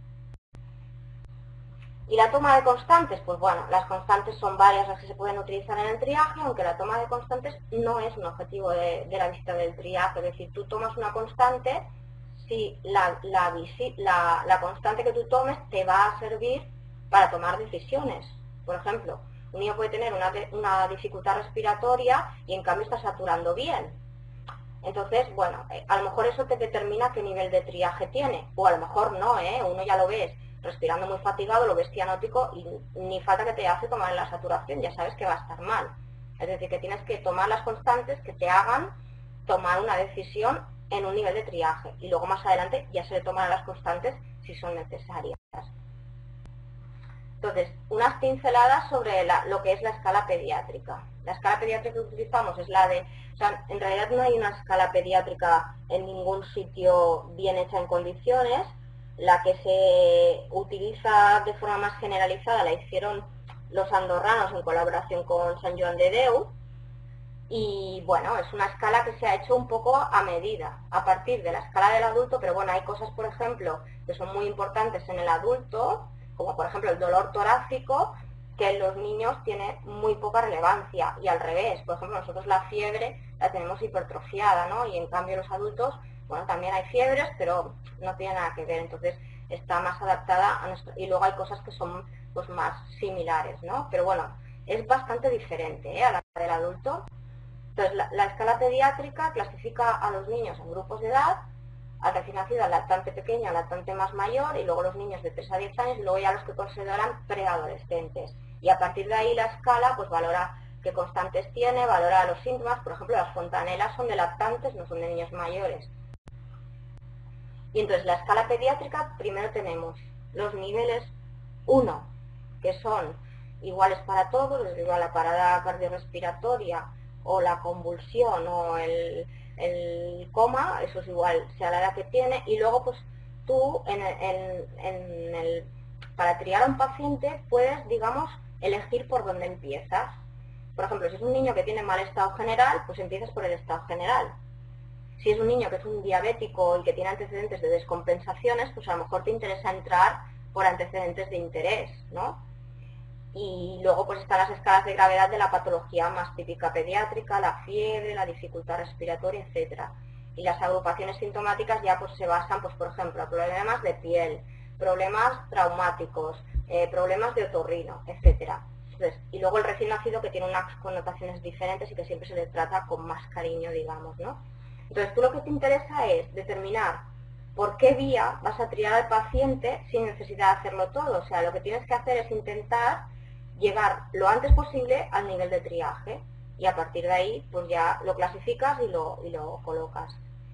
¿Y la toma de constantes? Pues bueno, las constantes son varias las que se pueden utilizar en el triaje, aunque la toma de constantes no es un objetivo de, de la visita del triaje. Es decir, tú tomas una constante si la, la, la, la constante que tú tomes te va a servir para tomar decisiones. Por ejemplo, un niño puede tener una, una dificultad respiratoria y en cambio está saturando bien. Entonces, bueno, a lo mejor eso te determina qué nivel de triaje tiene, o a lo mejor no, ¿eh? Uno ya lo ves respirando muy fatigado, lo ves cianótico y ni falta que te hace tomar la saturación, ya sabes que va a estar mal. Es decir, que tienes que tomar las constantes que te hagan tomar una decisión en un nivel de triaje y luego más adelante ya se le tomarán las constantes si son necesarias. Entonces, unas pinceladas sobre la, lo que es la escala pediátrica. La escala pediátrica que utilizamos es la de, o sea, en realidad no hay una escala pediátrica en ningún sitio bien hecha en condiciones. La que se utiliza de forma más generalizada la hicieron los andorranos en colaboración con Sant Joan de Déu. Y bueno, es una escala que se ha hecho un poco a medida, a partir de la escala del adulto, pero bueno, hay cosas, por ejemplo, que son muy importantes en el adulto, como por ejemplo el dolor torácico, que en los niños tiene muy poca relevancia, y al revés. Por ejemplo, nosotros la fiebre la tenemos hipertrofiada, ¿no? Y en cambio los adultos, bueno, también hay fiebres, pero no tiene nada que ver, entonces está más adaptada a nuestro... Y luego hay cosas que son pues más similares, ¿no? Pero bueno, es bastante diferente, ¿eh? A la del adulto. Entonces, la, la escala pediátrica clasifica a los niños en grupos de edad, al recién nacido, al lactante pequeño, al lactante más mayor, y luego los niños de tres a diez años, y luego ya los que consideran preadolescentes. Y a partir de ahí la escala pues valora qué constantes tiene, valora los síntomas. Por ejemplo, las fontanelas son de lactantes, no son de niños mayores. Y entonces la escala pediátrica, primero tenemos los niveles uno, que son iguales para todos, les digo, la parada cardiorrespiratoria o la convulsión o el, el coma, eso es igual, sea la edad que tiene. Y luego pues tú en el, en, en el, para triar a un paciente puedes, digamos, elegir por dónde empiezas. Por ejemplo, si es un niño que tiene mal estado general, pues empiezas por el estado general. Si es un niño que es un diabético y que tiene antecedentes de descompensaciones, pues a lo mejor te interesa entrar por antecedentes de interés, ¿no? Y luego pues están las escalas de gravedad de la patología más típica pediátrica, la fiebre, la dificultad respiratoria, etcétera. Y las agrupaciones sintomáticas ya pues se basan, pues por ejemplo, problemas de piel, problemas traumáticos, eh, problemas de otorrino, etcétera. Entonces, y luego el recién nacido, que tiene unas connotaciones diferentes y que siempre se le trata con más cariño, digamos, ¿no? Entonces, tú lo que te interesa es determinar por qué vía vas a triar al paciente sin necesidad de hacerlo todo. O sea, lo que tienes que hacer es intentar llegar lo antes posible al nivel de triaje y a partir de ahí pues ya lo clasificas y lo, y lo colocas.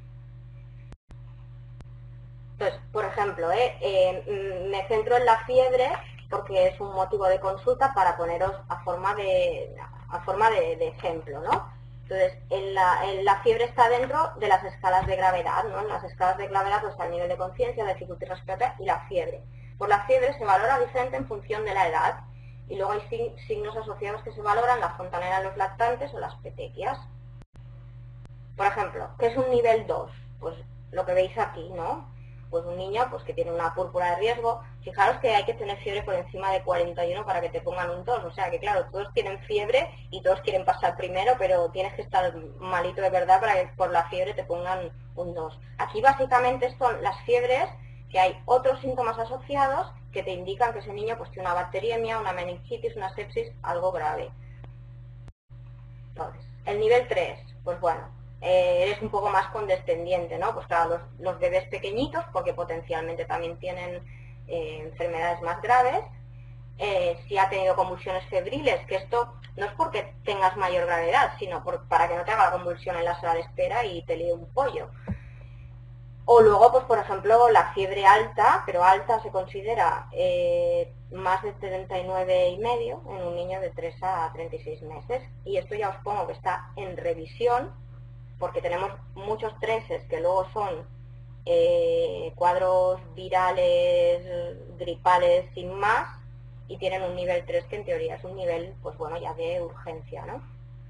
Entonces, por ejemplo, ¿eh? Eh, me centro en la fiebre porque es un motivo de consulta para poneros a forma de, a forma de, de ejemplo, ¿no? Entonces, en la, en la fiebre está dentro de las escalas de gravedad, ¿no? En las escalas de gravedad pues, está el nivel de conciencia, la dificultad respiratoria y la fiebre. Por la fiebre se valora diferente en función de la edad y luego hay signos asociados que se valoran, la fontanela de los lactantes o las petequias. Por ejemplo, ¿qué es un nivel dos? Pues lo que veis aquí, ¿no? Pues un niño pues, que tiene una púrpura de riesgo. Fijaros que hay que tener fiebre por encima de cuarenta y uno para que te pongan un dos. O sea que claro, todos tienen fiebre y todos quieren pasar primero, pero tienes que estar malito de verdad para que por la fiebre te pongan un dos. Aquí básicamente son las fiebres que hay otros síntomas asociados que te indican que ese niño pues, tiene una bacteriemia, una meningitis, una sepsis, algo grave. Entonces, el nivel tres, pues bueno, Eh, eres un poco más condescendiente, ¿no? Pues claro, los, los bebés pequeñitos, porque potencialmente también tienen eh, enfermedades más graves, eh, si ha tenido convulsiones febriles, que esto no es porque tengas mayor gravedad, sino por, para que no te haga convulsión en la sala de espera y te líe un pollo. O luego, pues por ejemplo, la fiebre alta, pero alta se considera eh, más de treinta y nueve y medio en un niño de tres a treinta y seis meses. Y esto ya os pongo que está en revisión, porque tenemos muchos treses que luego son eh, cuadros virales, gripales sin más, y tienen un nivel tres que en teoría es un nivel, pues bueno, ya de urgencia, ¿no?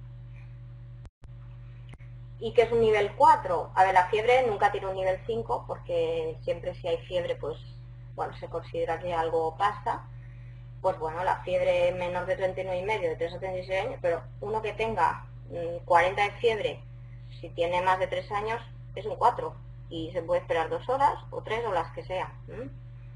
¿Y qué es un nivel cuatro? A ver, la fiebre nunca tiene un nivel cinco porque siempre si hay fiebre, pues bueno, se considera que algo pasa. Pues bueno, la fiebre menor de treinta y nueve y medio, de tres a treinta y seis años, pero uno que tenga mmm, cuarenta de fiebre, si tiene más de tres años, es un cuatro. Y se puede esperar dos horas, o tres, o las que sean. ¿Mm?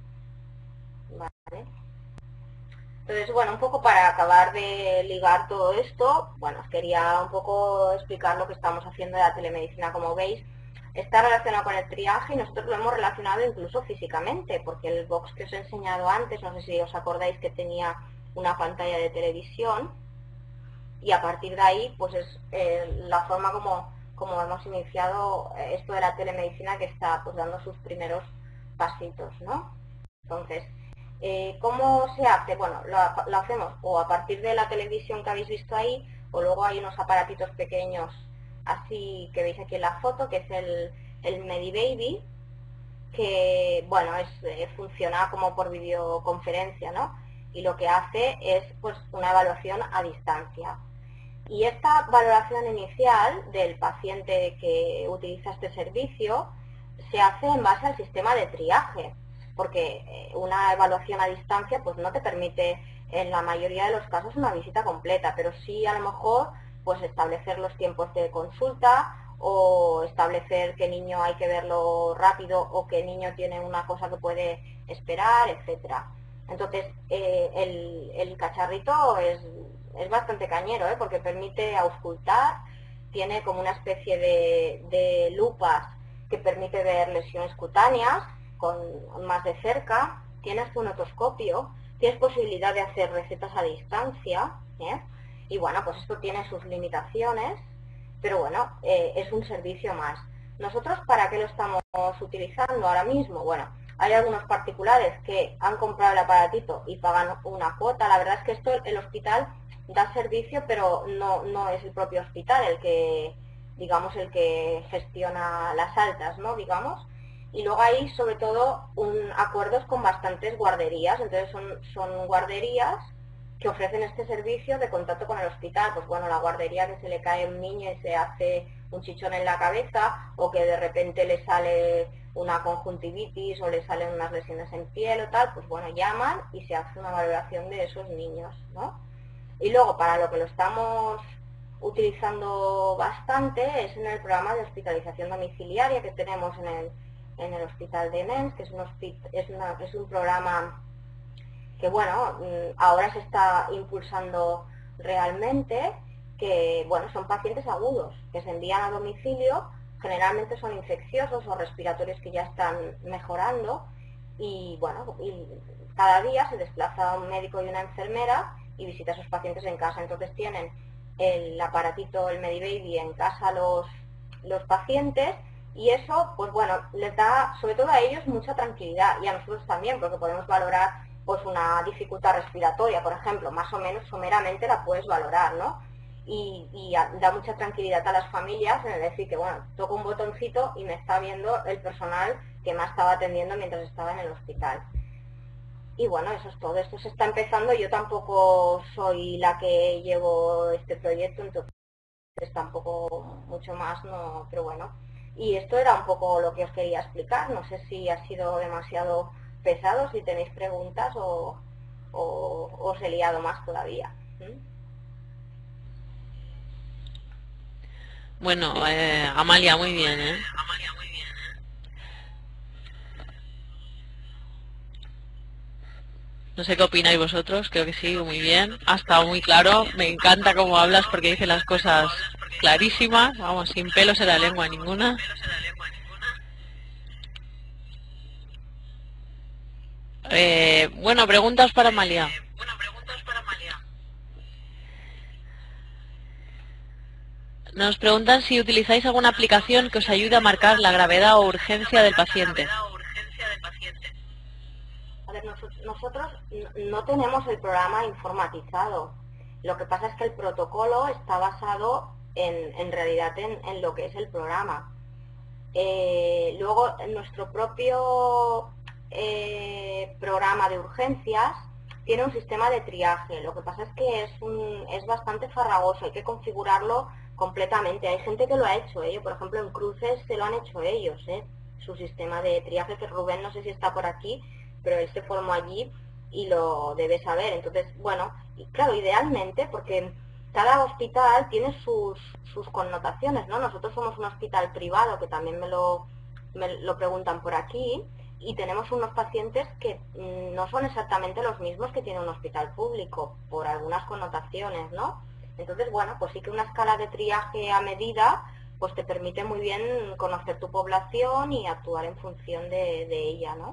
Vale. Entonces, bueno, un poco para acabar de ligar todo esto, bueno, os quería un poco explicar lo que estamos haciendo de la telemedicina. Como veis, está relacionado con el triaje y nosotros lo hemos relacionado incluso físicamente, porque el box que os he enseñado antes, no sé si os acordáis que tenía una pantalla de televisión, y a partir de ahí, pues es eh, la forma como, como hemos iniciado esto de la telemedicina, que está pues dando sus primeros pasitos, ¿no? Entonces, Eh, ¿cómo se hace? Bueno, lo, lo hacemos o a partir de la televisión que habéis visto ahí, o luego hay unos aparatitos pequeños así que veis aquí en la foto, que es el, el MediBaby, que bueno, es, eh, funciona como por videoconferencia, ¿no? Y lo que hace es pues una evaluación a distancia. Y esta valoración inicial del paciente que utiliza este servicio se hace en base al sistema de triaje, porque una evaluación a distancia pues no te permite en la mayoría de los casos una visita completa, pero sí a lo mejor pues establecer los tiempos de consulta o establecer qué niño hay que verlo rápido o qué niño tiene una cosa que puede esperar, etcétera. Entonces eh, el, el cacharrito es, es bastante cañero, ¿eh? Porque permite auscultar, tiene como una especie de, de lupas que permite ver lesiones cutáneas con más de cerca, tienes un otoscopio, tienes posibilidad de hacer recetas a distancia, ¿eh? Y bueno, pues esto tiene sus limitaciones, pero bueno, eh, es un servicio más. ¿Nosotros para qué lo estamos utilizando ahora mismo? Bueno, hay algunos particulares que han comprado el aparatito y pagan una cuota. La verdad es que esto el hospital da servicio, pero no, no es el propio hospital el que, digamos, el que gestiona las altas, ¿no? Digamos. Y luego hay sobre todo un, acuerdos con bastantes guarderías, entonces son, son guarderías que ofrecen este servicio de contacto con el hospital. Pues bueno, la guardería que se le cae un niño y se hace un chichón en la cabeza, o que de repente le sale una conjuntivitis o le salen unas lesiones en piel o tal, pues bueno, llaman y se hace una valoración de esos niños, ¿no? Y luego para lo que lo estamos utilizando bastante es en el programa de hospitalización domiciliaria que tenemos en el en el Hospital de Nens, que es un, es, una, es un programa que, bueno, ahora se está impulsando realmente, que, bueno, son pacientes agudos, que se envían a domicilio, generalmente son infecciosos o respiratorios que ya están mejorando, y, bueno, y cada día se desplaza un médico y una enfermera y visita a esos pacientes en casa. Entonces tienen el aparatito, el MediBaby, en casa los, los pacientes, y eso, pues bueno, les da, sobre todo a ellos, mucha tranquilidad, y a nosotros también, porque podemos valorar pues una dificultad respiratoria, por ejemplo, más o menos someramente la puedes valorar, ¿no? Y, y a, da mucha tranquilidad a las familias en el decir que, bueno, toco un botoncito y me está viendo el personal que me estaba atendiendo mientras estaba en el hospital. Y bueno, eso es todo, esto se está empezando, yo tampoco soy la que llevo este proyecto, entonces tampoco mucho más, no, pero bueno. Y esto era un poco lo que os quería explicar. No sé si ha sido demasiado pesado, si tenéis preguntas o, o os he liado más todavía. ¿Mm? Bueno, eh, Amalia, muy bien, ¿eh? No sé qué opináis vosotros, creo que sí, muy bien. Ha estado muy claro, me encanta cómo hablas porque dice las cosas clarísimas, vamos, sin pelos en la lengua ninguna. Eh, bueno, preguntas para Amalia. Nos preguntan si utilizáis alguna aplicación que os ayude a marcar la gravedad o urgencia del paciente. A ver, nosotros no tenemos el programa informatizado. Lo que pasa es que el protocolo está basado en, en realidad en, en lo que es el programa. Eh, luego, nuestro propio eh, programa de urgencias tiene un sistema de triaje. Lo que pasa es que es, un, es bastante farragoso, hay que configurarlo completamente. Hay gente que lo ha hecho, ¿eh? Por ejemplo, en cruces se lo han hecho ellos, ¿eh? Su sistema de triaje, que Rubén no sé si está por aquí, pero él se formó allí y lo debe saber. Entonces, bueno, y claro, idealmente, porque cada hospital tiene sus, sus connotaciones, ¿no? Nosotros somos un hospital privado, que también me lo, me lo preguntan por aquí, y tenemos unos pacientes que no son exactamente los mismos que tiene un hospital público, por algunas connotaciones, ¿no? Entonces, bueno, pues sí que una escala de triaje a medida pues te permite muy bien conocer tu población y actuar en función de, de ella, ¿no?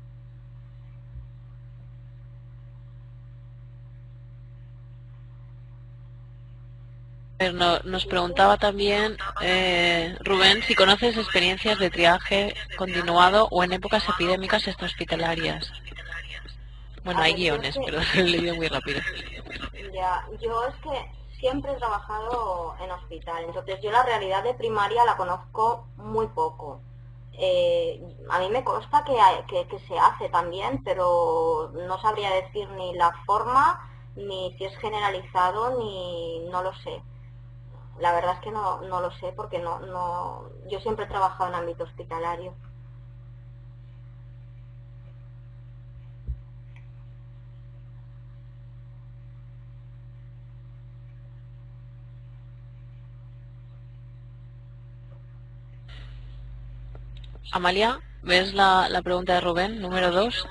No, nos preguntaba también eh, Rubén si conoces experiencias de triaje continuado o en épocas epidémicas extrahospitalarias. Bueno, A hay ver, yo es guiones, que, pero lo he leído muy rápido. ya, yo es que siempre he trabajado en hospital, entonces yo la realidad de primaria la conozco muy poco. Eh, a mí me consta que, hay- que, que se hace también, pero no sabría decir ni la forma, ni si es generalizado, ni no lo sé. La verdad es que no, no lo sé porque no, no, yo siempre he trabajado en ámbito hospitalario. Amalia, ¿ves la, la pregunta de Rubén, número dos?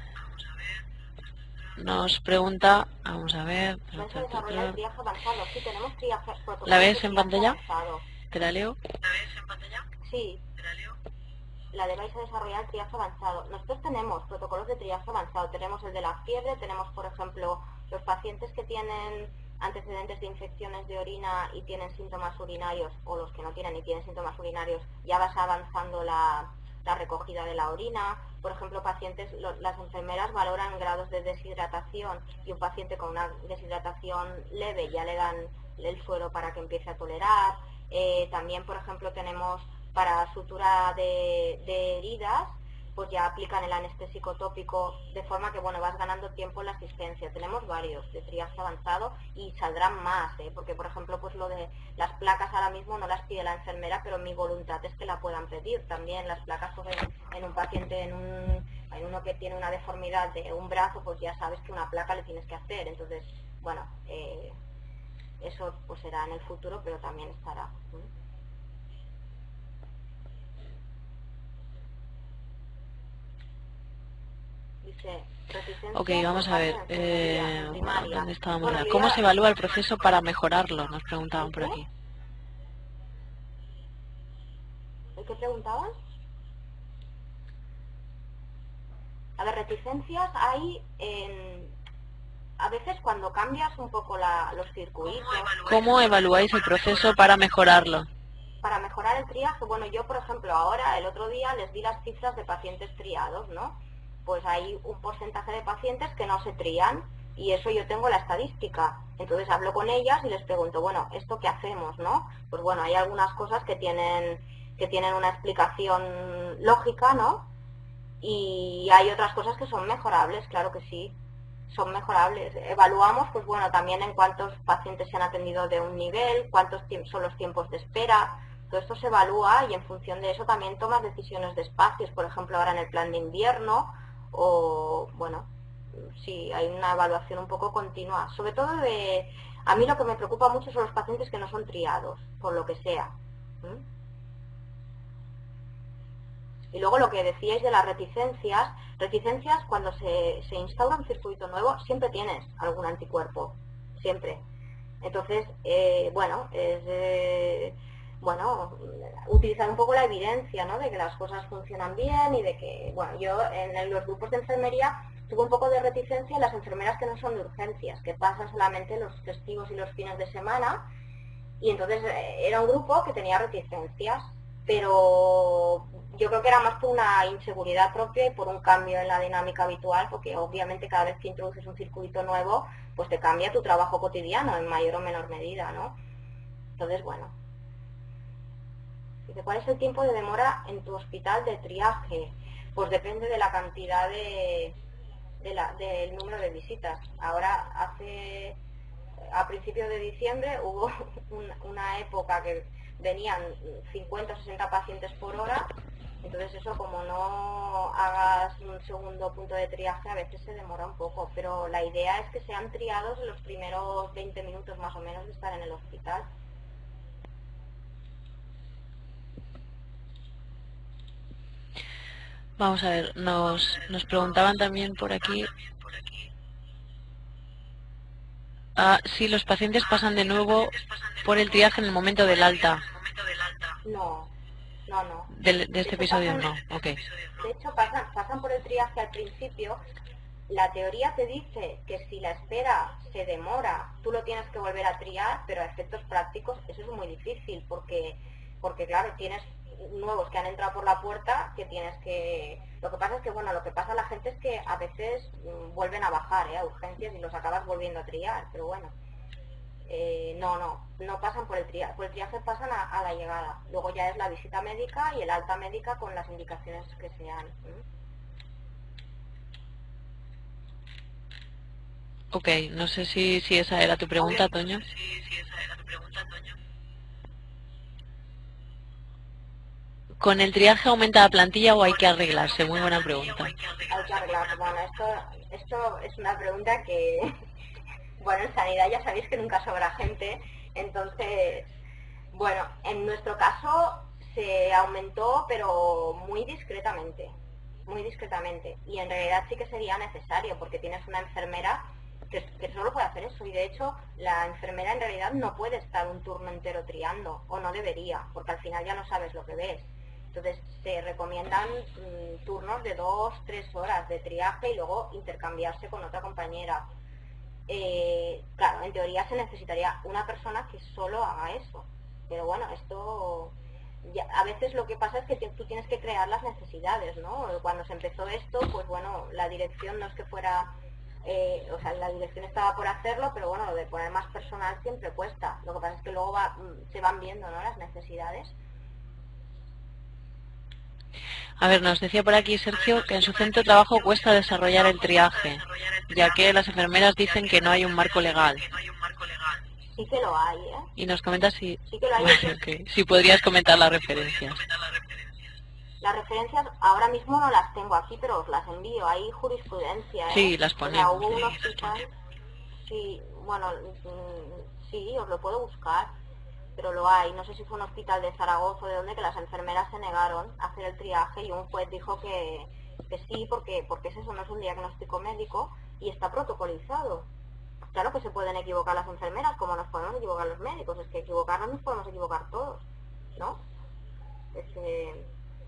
Nos pregunta, vamos a ver, Vais a desarrollar el triaje avanzado. Sí, tenemos triaje, ¿la protocolos de ves en triaje pantalla? avanzado. ¿Te la leo? Sí, la de vais a desarrollar el triaje avanzado. Nosotros tenemos protocolos de triaje avanzado. Tenemos el de la fiebre, tenemos, por ejemplo, los pacientes que tienen antecedentes de infecciones de orina y tienen síntomas urinarios, o los que no tienen y tienen síntomas urinarios, ya vas avanzando la, la recogida de la orina. Por ejemplo, pacientes, lo, las enfermeras valoran grados de deshidratación y un paciente con una deshidratación leve ya le dan el suero para que empiece a tolerar. Eh, también, por ejemplo, tenemos para sutura de, de heridas, pues ya aplican el anestésico tópico, de forma que, bueno, vas ganando tiempo en la asistencia. Tenemos varios de triaje avanzado y saldrán más, ¿eh? Porque, por ejemplo, pues lo de las placas ahora mismo no las pide la enfermera, pero mi voluntad es que la puedan pedir. También las placas, pues en, en un paciente, en, un, en uno que tiene una deformidad de un brazo, pues ya sabes que una placa le tienes que hacer. Entonces, bueno, eh, eso pues será en el futuro, pero también estará. ¿Mm? Dice, Ok, reticencia por vamos a parte ver. de enfermería Eh, en primaria. ¿Dónde estábamos Bueno, ya? yo ¿Cómo se ya... evalúa el proceso para mejorarlo? Nos preguntaban ¿El por qué? aquí. ¿El qué preguntaban? A ver, reticencias hay en... A veces cuando cambias un poco la, los circuitos... ¿Cómo evaluáis el proceso para mejorarlo? Para mejorar el triaje, bueno, yo por ejemplo ahora, el otro día les di las cifras de pacientes triados, ¿no? Pues hay un porcentaje de pacientes que no se trían y eso yo tengo la estadística. Entonces hablo con ellas y les pregunto, bueno, ¿esto qué hacemos, no? Pues bueno, hay algunas cosas que tienen, que tienen una explicación lógica, ¿no? Y hay otras cosas que son mejorables, claro que sí, son mejorables. Evaluamos, pues bueno, también en cuántos pacientes se han atendido de un nivel, cuántos son los tiempos de espera. Todo esto se evalúa y en función de eso también tomas decisiones de espacios, por ejemplo ahora en el plan de invierno, o bueno, sí, hay una evaluación un poco continua. Sobre todo de, a mí lo que me preocupa mucho son los pacientes que no son triados, por lo que sea. ¿Mm? Y luego lo que decíais de las reticencias, reticencias cuando se, se instaura un circuito nuevo siempre tienes algún anticuerpo, siempre. Entonces, eh, bueno, es eh, bueno, utilizar un poco la evidencia, ¿no? De que las cosas funcionan bien y de que, bueno, yo en los grupos de enfermería tuve un poco de reticencia en las enfermeras que no son de urgencias, que pasan solamente los festivos y los fines de semana, y entonces eh, era un grupo que tenía reticencias, pero yo creo que era más por una inseguridad propia y por un cambio en la dinámica habitual, porque obviamente cada vez que introduces un circuito nuevo, pues te cambia tu trabajo cotidiano en mayor o menor medida, ¿no? Entonces, bueno, Dice, ¿cuál es el tiempo de demora en tu hospital de triaje? Pues depende de la cantidad de, de la, del número de visitas. Ahora, hace a principios de diciembre hubo un, una época que venían cincuenta o sesenta pacientes por hora, entonces eso, como no hagas un segundo punto de triaje, a veces se demora un poco, pero la idea es que sean triados en los primeros veinte minutos más o menos de estar en el hospital. Vamos a ver, nos, nos preguntaban también por aquí ah, si los pacientes pasan de nuevo por el triaje en el momento del alta. No, no, no. De, de este hecho, episodio pasan, no, ok. De hecho, pasan, pasan por el triaje al principio. La teoría te dice que si la espera se demora, tú lo tienes que volver a triar, pero a efectos prácticos eso es muy difícil, porque, porque claro, tienes nuevos que han entrado por la puerta que tienes que... Lo que pasa es que, bueno, lo que pasa a la gente es que a veces mmm, vuelven a bajar, ¿eh? A urgencias y los acabas volviendo a triar, pero bueno. Eh, no, no, no pasan por el triaje, por el triaje pasan a, a la llegada. Luego ya es la visita médica y el alta médica con las indicaciones que sean. ¿eh? Ok, no sé si, si esa era tu pregunta, Toño. ¿Con el triaje aumenta la plantilla o hay que arreglarse? Muy buena pregunta. Hay que arreglarse. Bueno, esto, esto es una pregunta que, bueno, en sanidad ya sabéis que nunca sobra gente, entonces, bueno, en nuestro caso se aumentó, pero muy discretamente, muy discretamente, y en realidad sí que sería necesario, porque tienes una enfermera que, que solo puede hacer eso, y de hecho la enfermera en realidad no puede estar un turno entero triando, o no debería, porque al final ya no sabes lo que ves. Entonces se recomiendan mmm, turnos de dos, tres horas de triaje y luego intercambiarse con otra compañera. Eh, claro, en teoría se necesitaría una persona que solo haga eso, pero bueno, esto... Ya, a veces lo que pasa es que tú tienes que crear las necesidades, ¿no? Cuando se empezó esto, pues bueno, la dirección no es que fuera... Eh, o sea, la dirección estaba por hacerlo, pero bueno, lo de poner más personal siempre cuesta. Lo que pasa es que luego va, se van viendo, ¿no?, las necesidades. A ver, nos decía por aquí Sergio que en su centro de trabajo cuesta desarrollar el triaje, ya que las enfermeras dicen que no hay un marco legal. Sí que lo hay, ¿eh? Y nos comenta si, sí que lo hay. Vale, okay. si podrías comentar las referencias. Las referencias ahora mismo no las tengo aquí, pero os las envío. Hay jurisprudencia, ¿eh? Sí, las ponemos. O sea, hubo un hospital... Sí, bueno, sí, os lo puedo buscar, pero lo hay. No sé si fue un hospital de Zaragoza o de donde, que las enfermeras se negaron a hacer el triaje y un juez dijo que, que sí, porque, porque es eso, no es un diagnóstico médico y está protocolizado. Claro que se pueden equivocar las enfermeras, como nos podemos equivocar los médicos. Es que equivocarnos nos podemos equivocar todos, ¿no? Es que...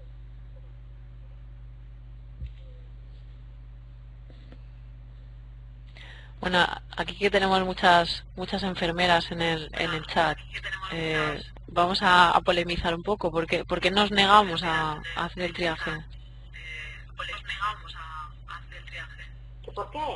Bueno, aquí que tenemos muchas muchas enfermeras en el, en el chat, eh, vamos a, a polemizar un poco. ¿Por qué, por qué nos negamos a, a hacer el triaje? ¿Que por qué?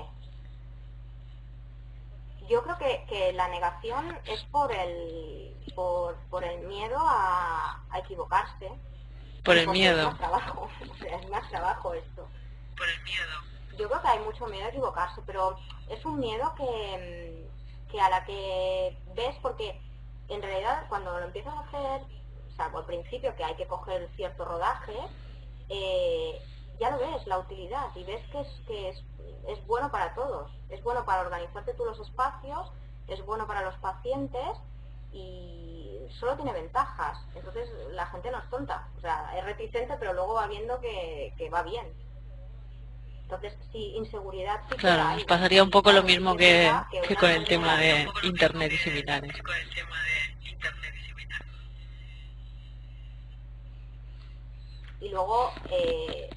Yo creo que, que la negación es por el por, por el miedo a, a equivocarse. Por el miedo. Es más trabajo, o sea, es más trabajo esto. Por el miedo. Yo creo que hay mucho miedo a equivocarse, pero es un miedo que, que a la que ves, porque en realidad cuando lo empiezas a hacer, salvo al principio que hay que coger cierto rodaje, eh, ya lo ves, la utilidad, y ves que, es, que es, es bueno para todos. Es bueno para organizarte tú los espacios, es bueno para los pacientes y solo tiene ventajas. Entonces la gente no es tonta, o sea, es reticente, pero luego va viendo que, que va bien. Entonces, sí, inseguridad sí. Claro, que hay. nos pasaría un poco lo mismo que, que, que con el tema de Internet y similares. Y luego, eh,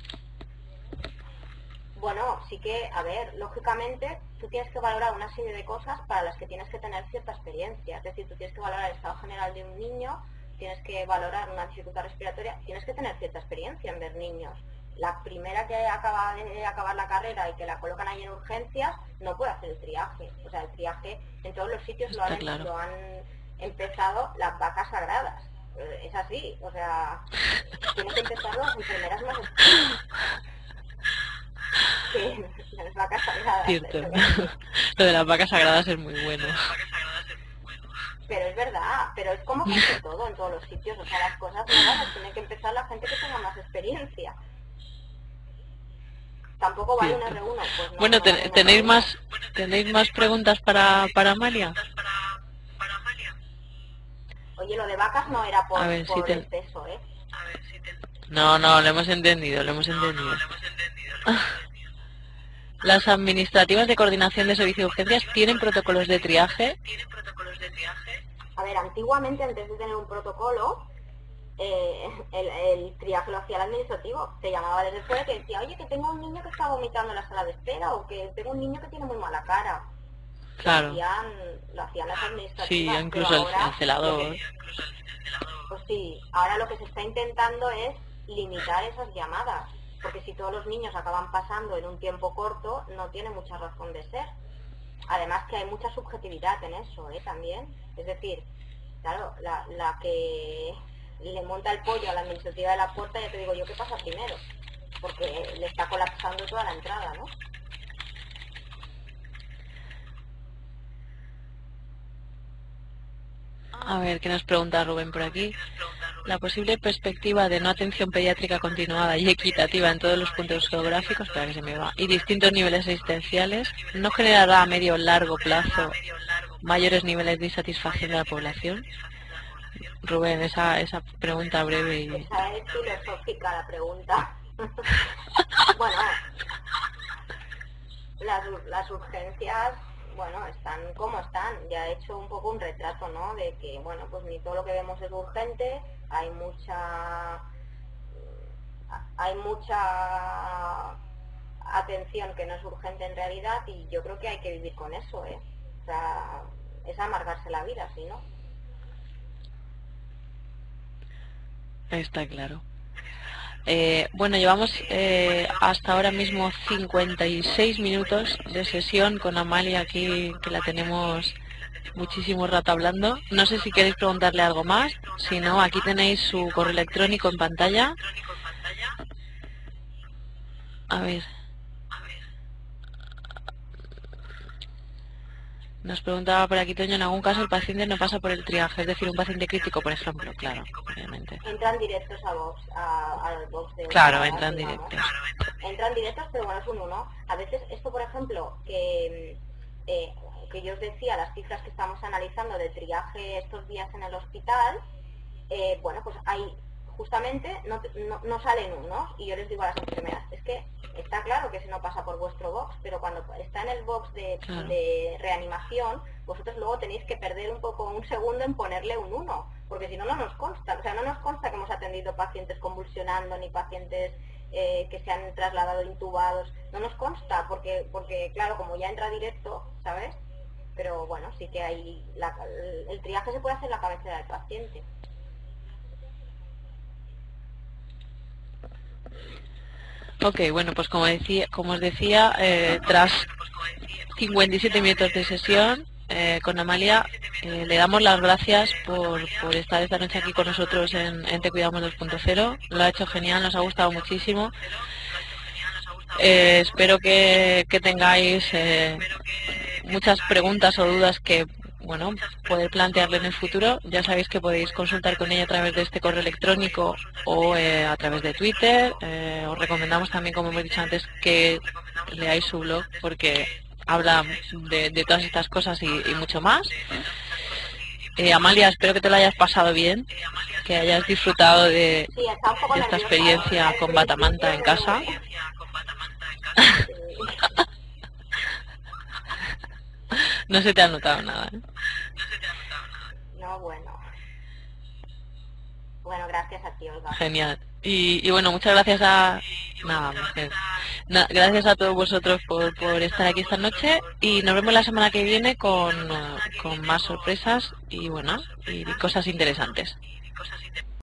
bueno, sí que, a ver, lógicamente, tú tienes que valorar una serie de cosas para las que tienes que tener cierta experiencia. Es decir, tú tienes que valorar el estado general de un niño, tienes que valorar una dificultad respiratoria, tienes que tener cierta experiencia en ver niños. La primera que acaba de acabar la carrera y que la colocan ahí en urgencias no puede hacer el triaje. O sea, el triaje en todos los sitios lo han, claro. lo han empezado las vacas sagradas. es así, o sea, tienen que empezar las enfermeras más que las vacas sagradas. Cierto. Lo de las vacas sagradas es muy bueno. Pero es verdad, pero es como que hace todo en todos los sitios, o sea, las cosas nuevas las tiene que empezar la gente que tenga más experiencia. Tampoco vale un R uno. Pues no, bueno, no ten, vale ¿tenéis más tenéis más preguntas para, para Amalia? Oye, lo de vacas no era por, A ver, por si te... exceso, ¿eh? No, no, lo hemos entendido, lo hemos entendido. ¿Las administrativas de coordinación de servicio de urgencias tienen protocolos de triaje? A ver, antiguamente, antes de tener un protocolo, eh, el, el triaje lo hacía el administrativo. Te llamaba desde fuera y te decía, oye, que tengo un niño que está vomitando en la sala de espera, o que tengo un niño que tiene muy mala cara. Claro. Lo hacían, lo hacían las administrativas. Sí, incluso el, el celador. Que, pues sí, ahora lo que se está intentando es limitar esas llamadas, porque si todos los niños acaban pasando en un tiempo corto, no tiene mucha razón de ser. Además que hay mucha subjetividad en eso, ¿eh? También. Es decir, claro, la, la que le monta el pollo a la administrativa de la puerta, ya te digo yo qué pasa primero, porque le está colapsando toda la entrada, ¿no? A ver, ¿qué nos pregunta Rubén por aquí? La posible perspectiva de no atención pediátrica continuada y equitativa en todos los puntos geográficos, para que se me va, y distintos niveles existenciales, ¿no generará a medio o largo plazo mayores niveles de insatisfacción de la población? Rubén, esa, esa pregunta breve y... Esa es filosófica la pregunta. Bueno, las, las urgencias, bueno, están como están. Ya he hecho un poco un retrato, ¿no? De que, bueno, pues ni todo lo que vemos es urgente, hay mucha... hay mucha atención que no es urgente en realidad, y yo creo que hay que vivir con eso, ¿eh? O sea, es amargarse la vida, ¿sí, no? Está claro. Eh, bueno, llevamos eh, hasta ahora mismo cincuenta y seis minutos de sesión con Amalia aquí, que la tenemos muchísimo rato hablando. No sé si queréis preguntarle algo más. Si no, aquí tenéis su correo electrónico en pantalla. A ver. Nos preguntaba por aquí Toño, en algún caso el paciente no pasa por el triaje, es decir, un paciente crítico, por ejemplo, claro, obviamente. Entran directos a Vox, a, al Vox de Claro, una, entran digamos. directos. Entran directos, pero bueno, es un uno. A veces esto, por ejemplo, que, eh, que yo os decía, las cifras que estamos analizando de triaje estos días en el hospital, eh, bueno, pues hay, justamente, no, no, no salen unos, y yo les digo a las enfermeras, es que está claro que si no pasa por vuestro box, pero cuando está en el box de, claro. de reanimación, vosotros luego tenéis que perder un poco, un segundo en ponerle un uno, porque si no, no nos consta, o sea, no nos consta que hemos atendido pacientes convulsionando, ni pacientes eh, que se han trasladado intubados, no nos consta, porque, porque claro, como ya entra directo, ¿sabes? Pero bueno, sí que hay, la, el, el triaje se puede hacer en la cabecera del paciente. Ok, bueno, pues como decía, como os decía, eh, tras cincuenta y siete minutos de sesión eh, con Amalia, eh, le damos las gracias por, por estar esta noche aquí con nosotros en, en Te Cuidamos dos punto cero. Lo ha hecho genial, nos ha gustado muchísimo. Eh, espero que, que tengáis eh, muchas preguntas o dudas que, bueno, poder plantearle en el futuro. Ya sabéis que podéis consultar con ella a través de este correo electrónico o eh, a través de Twitter. Eh, os recomendamos también, como hemos dicho antes, que leáis su blog porque habla de, de todas estas cosas y, y mucho más. Eh, Amalia, espero que te lo hayas pasado bien, que hayas disfrutado de, sí, de esta experiencia con Batamanta en casa. No se te ha notado nada, ¿eh? No, bueno. Bueno, gracias a ti, Olga. Genial. Y, y bueno, muchas gracias a... Nada, mujer. Na, gracias a todos vosotros por, por estar aquí esta noche y nos vemos la semana que viene con, con más sorpresas y bueno, y cosas interesantes.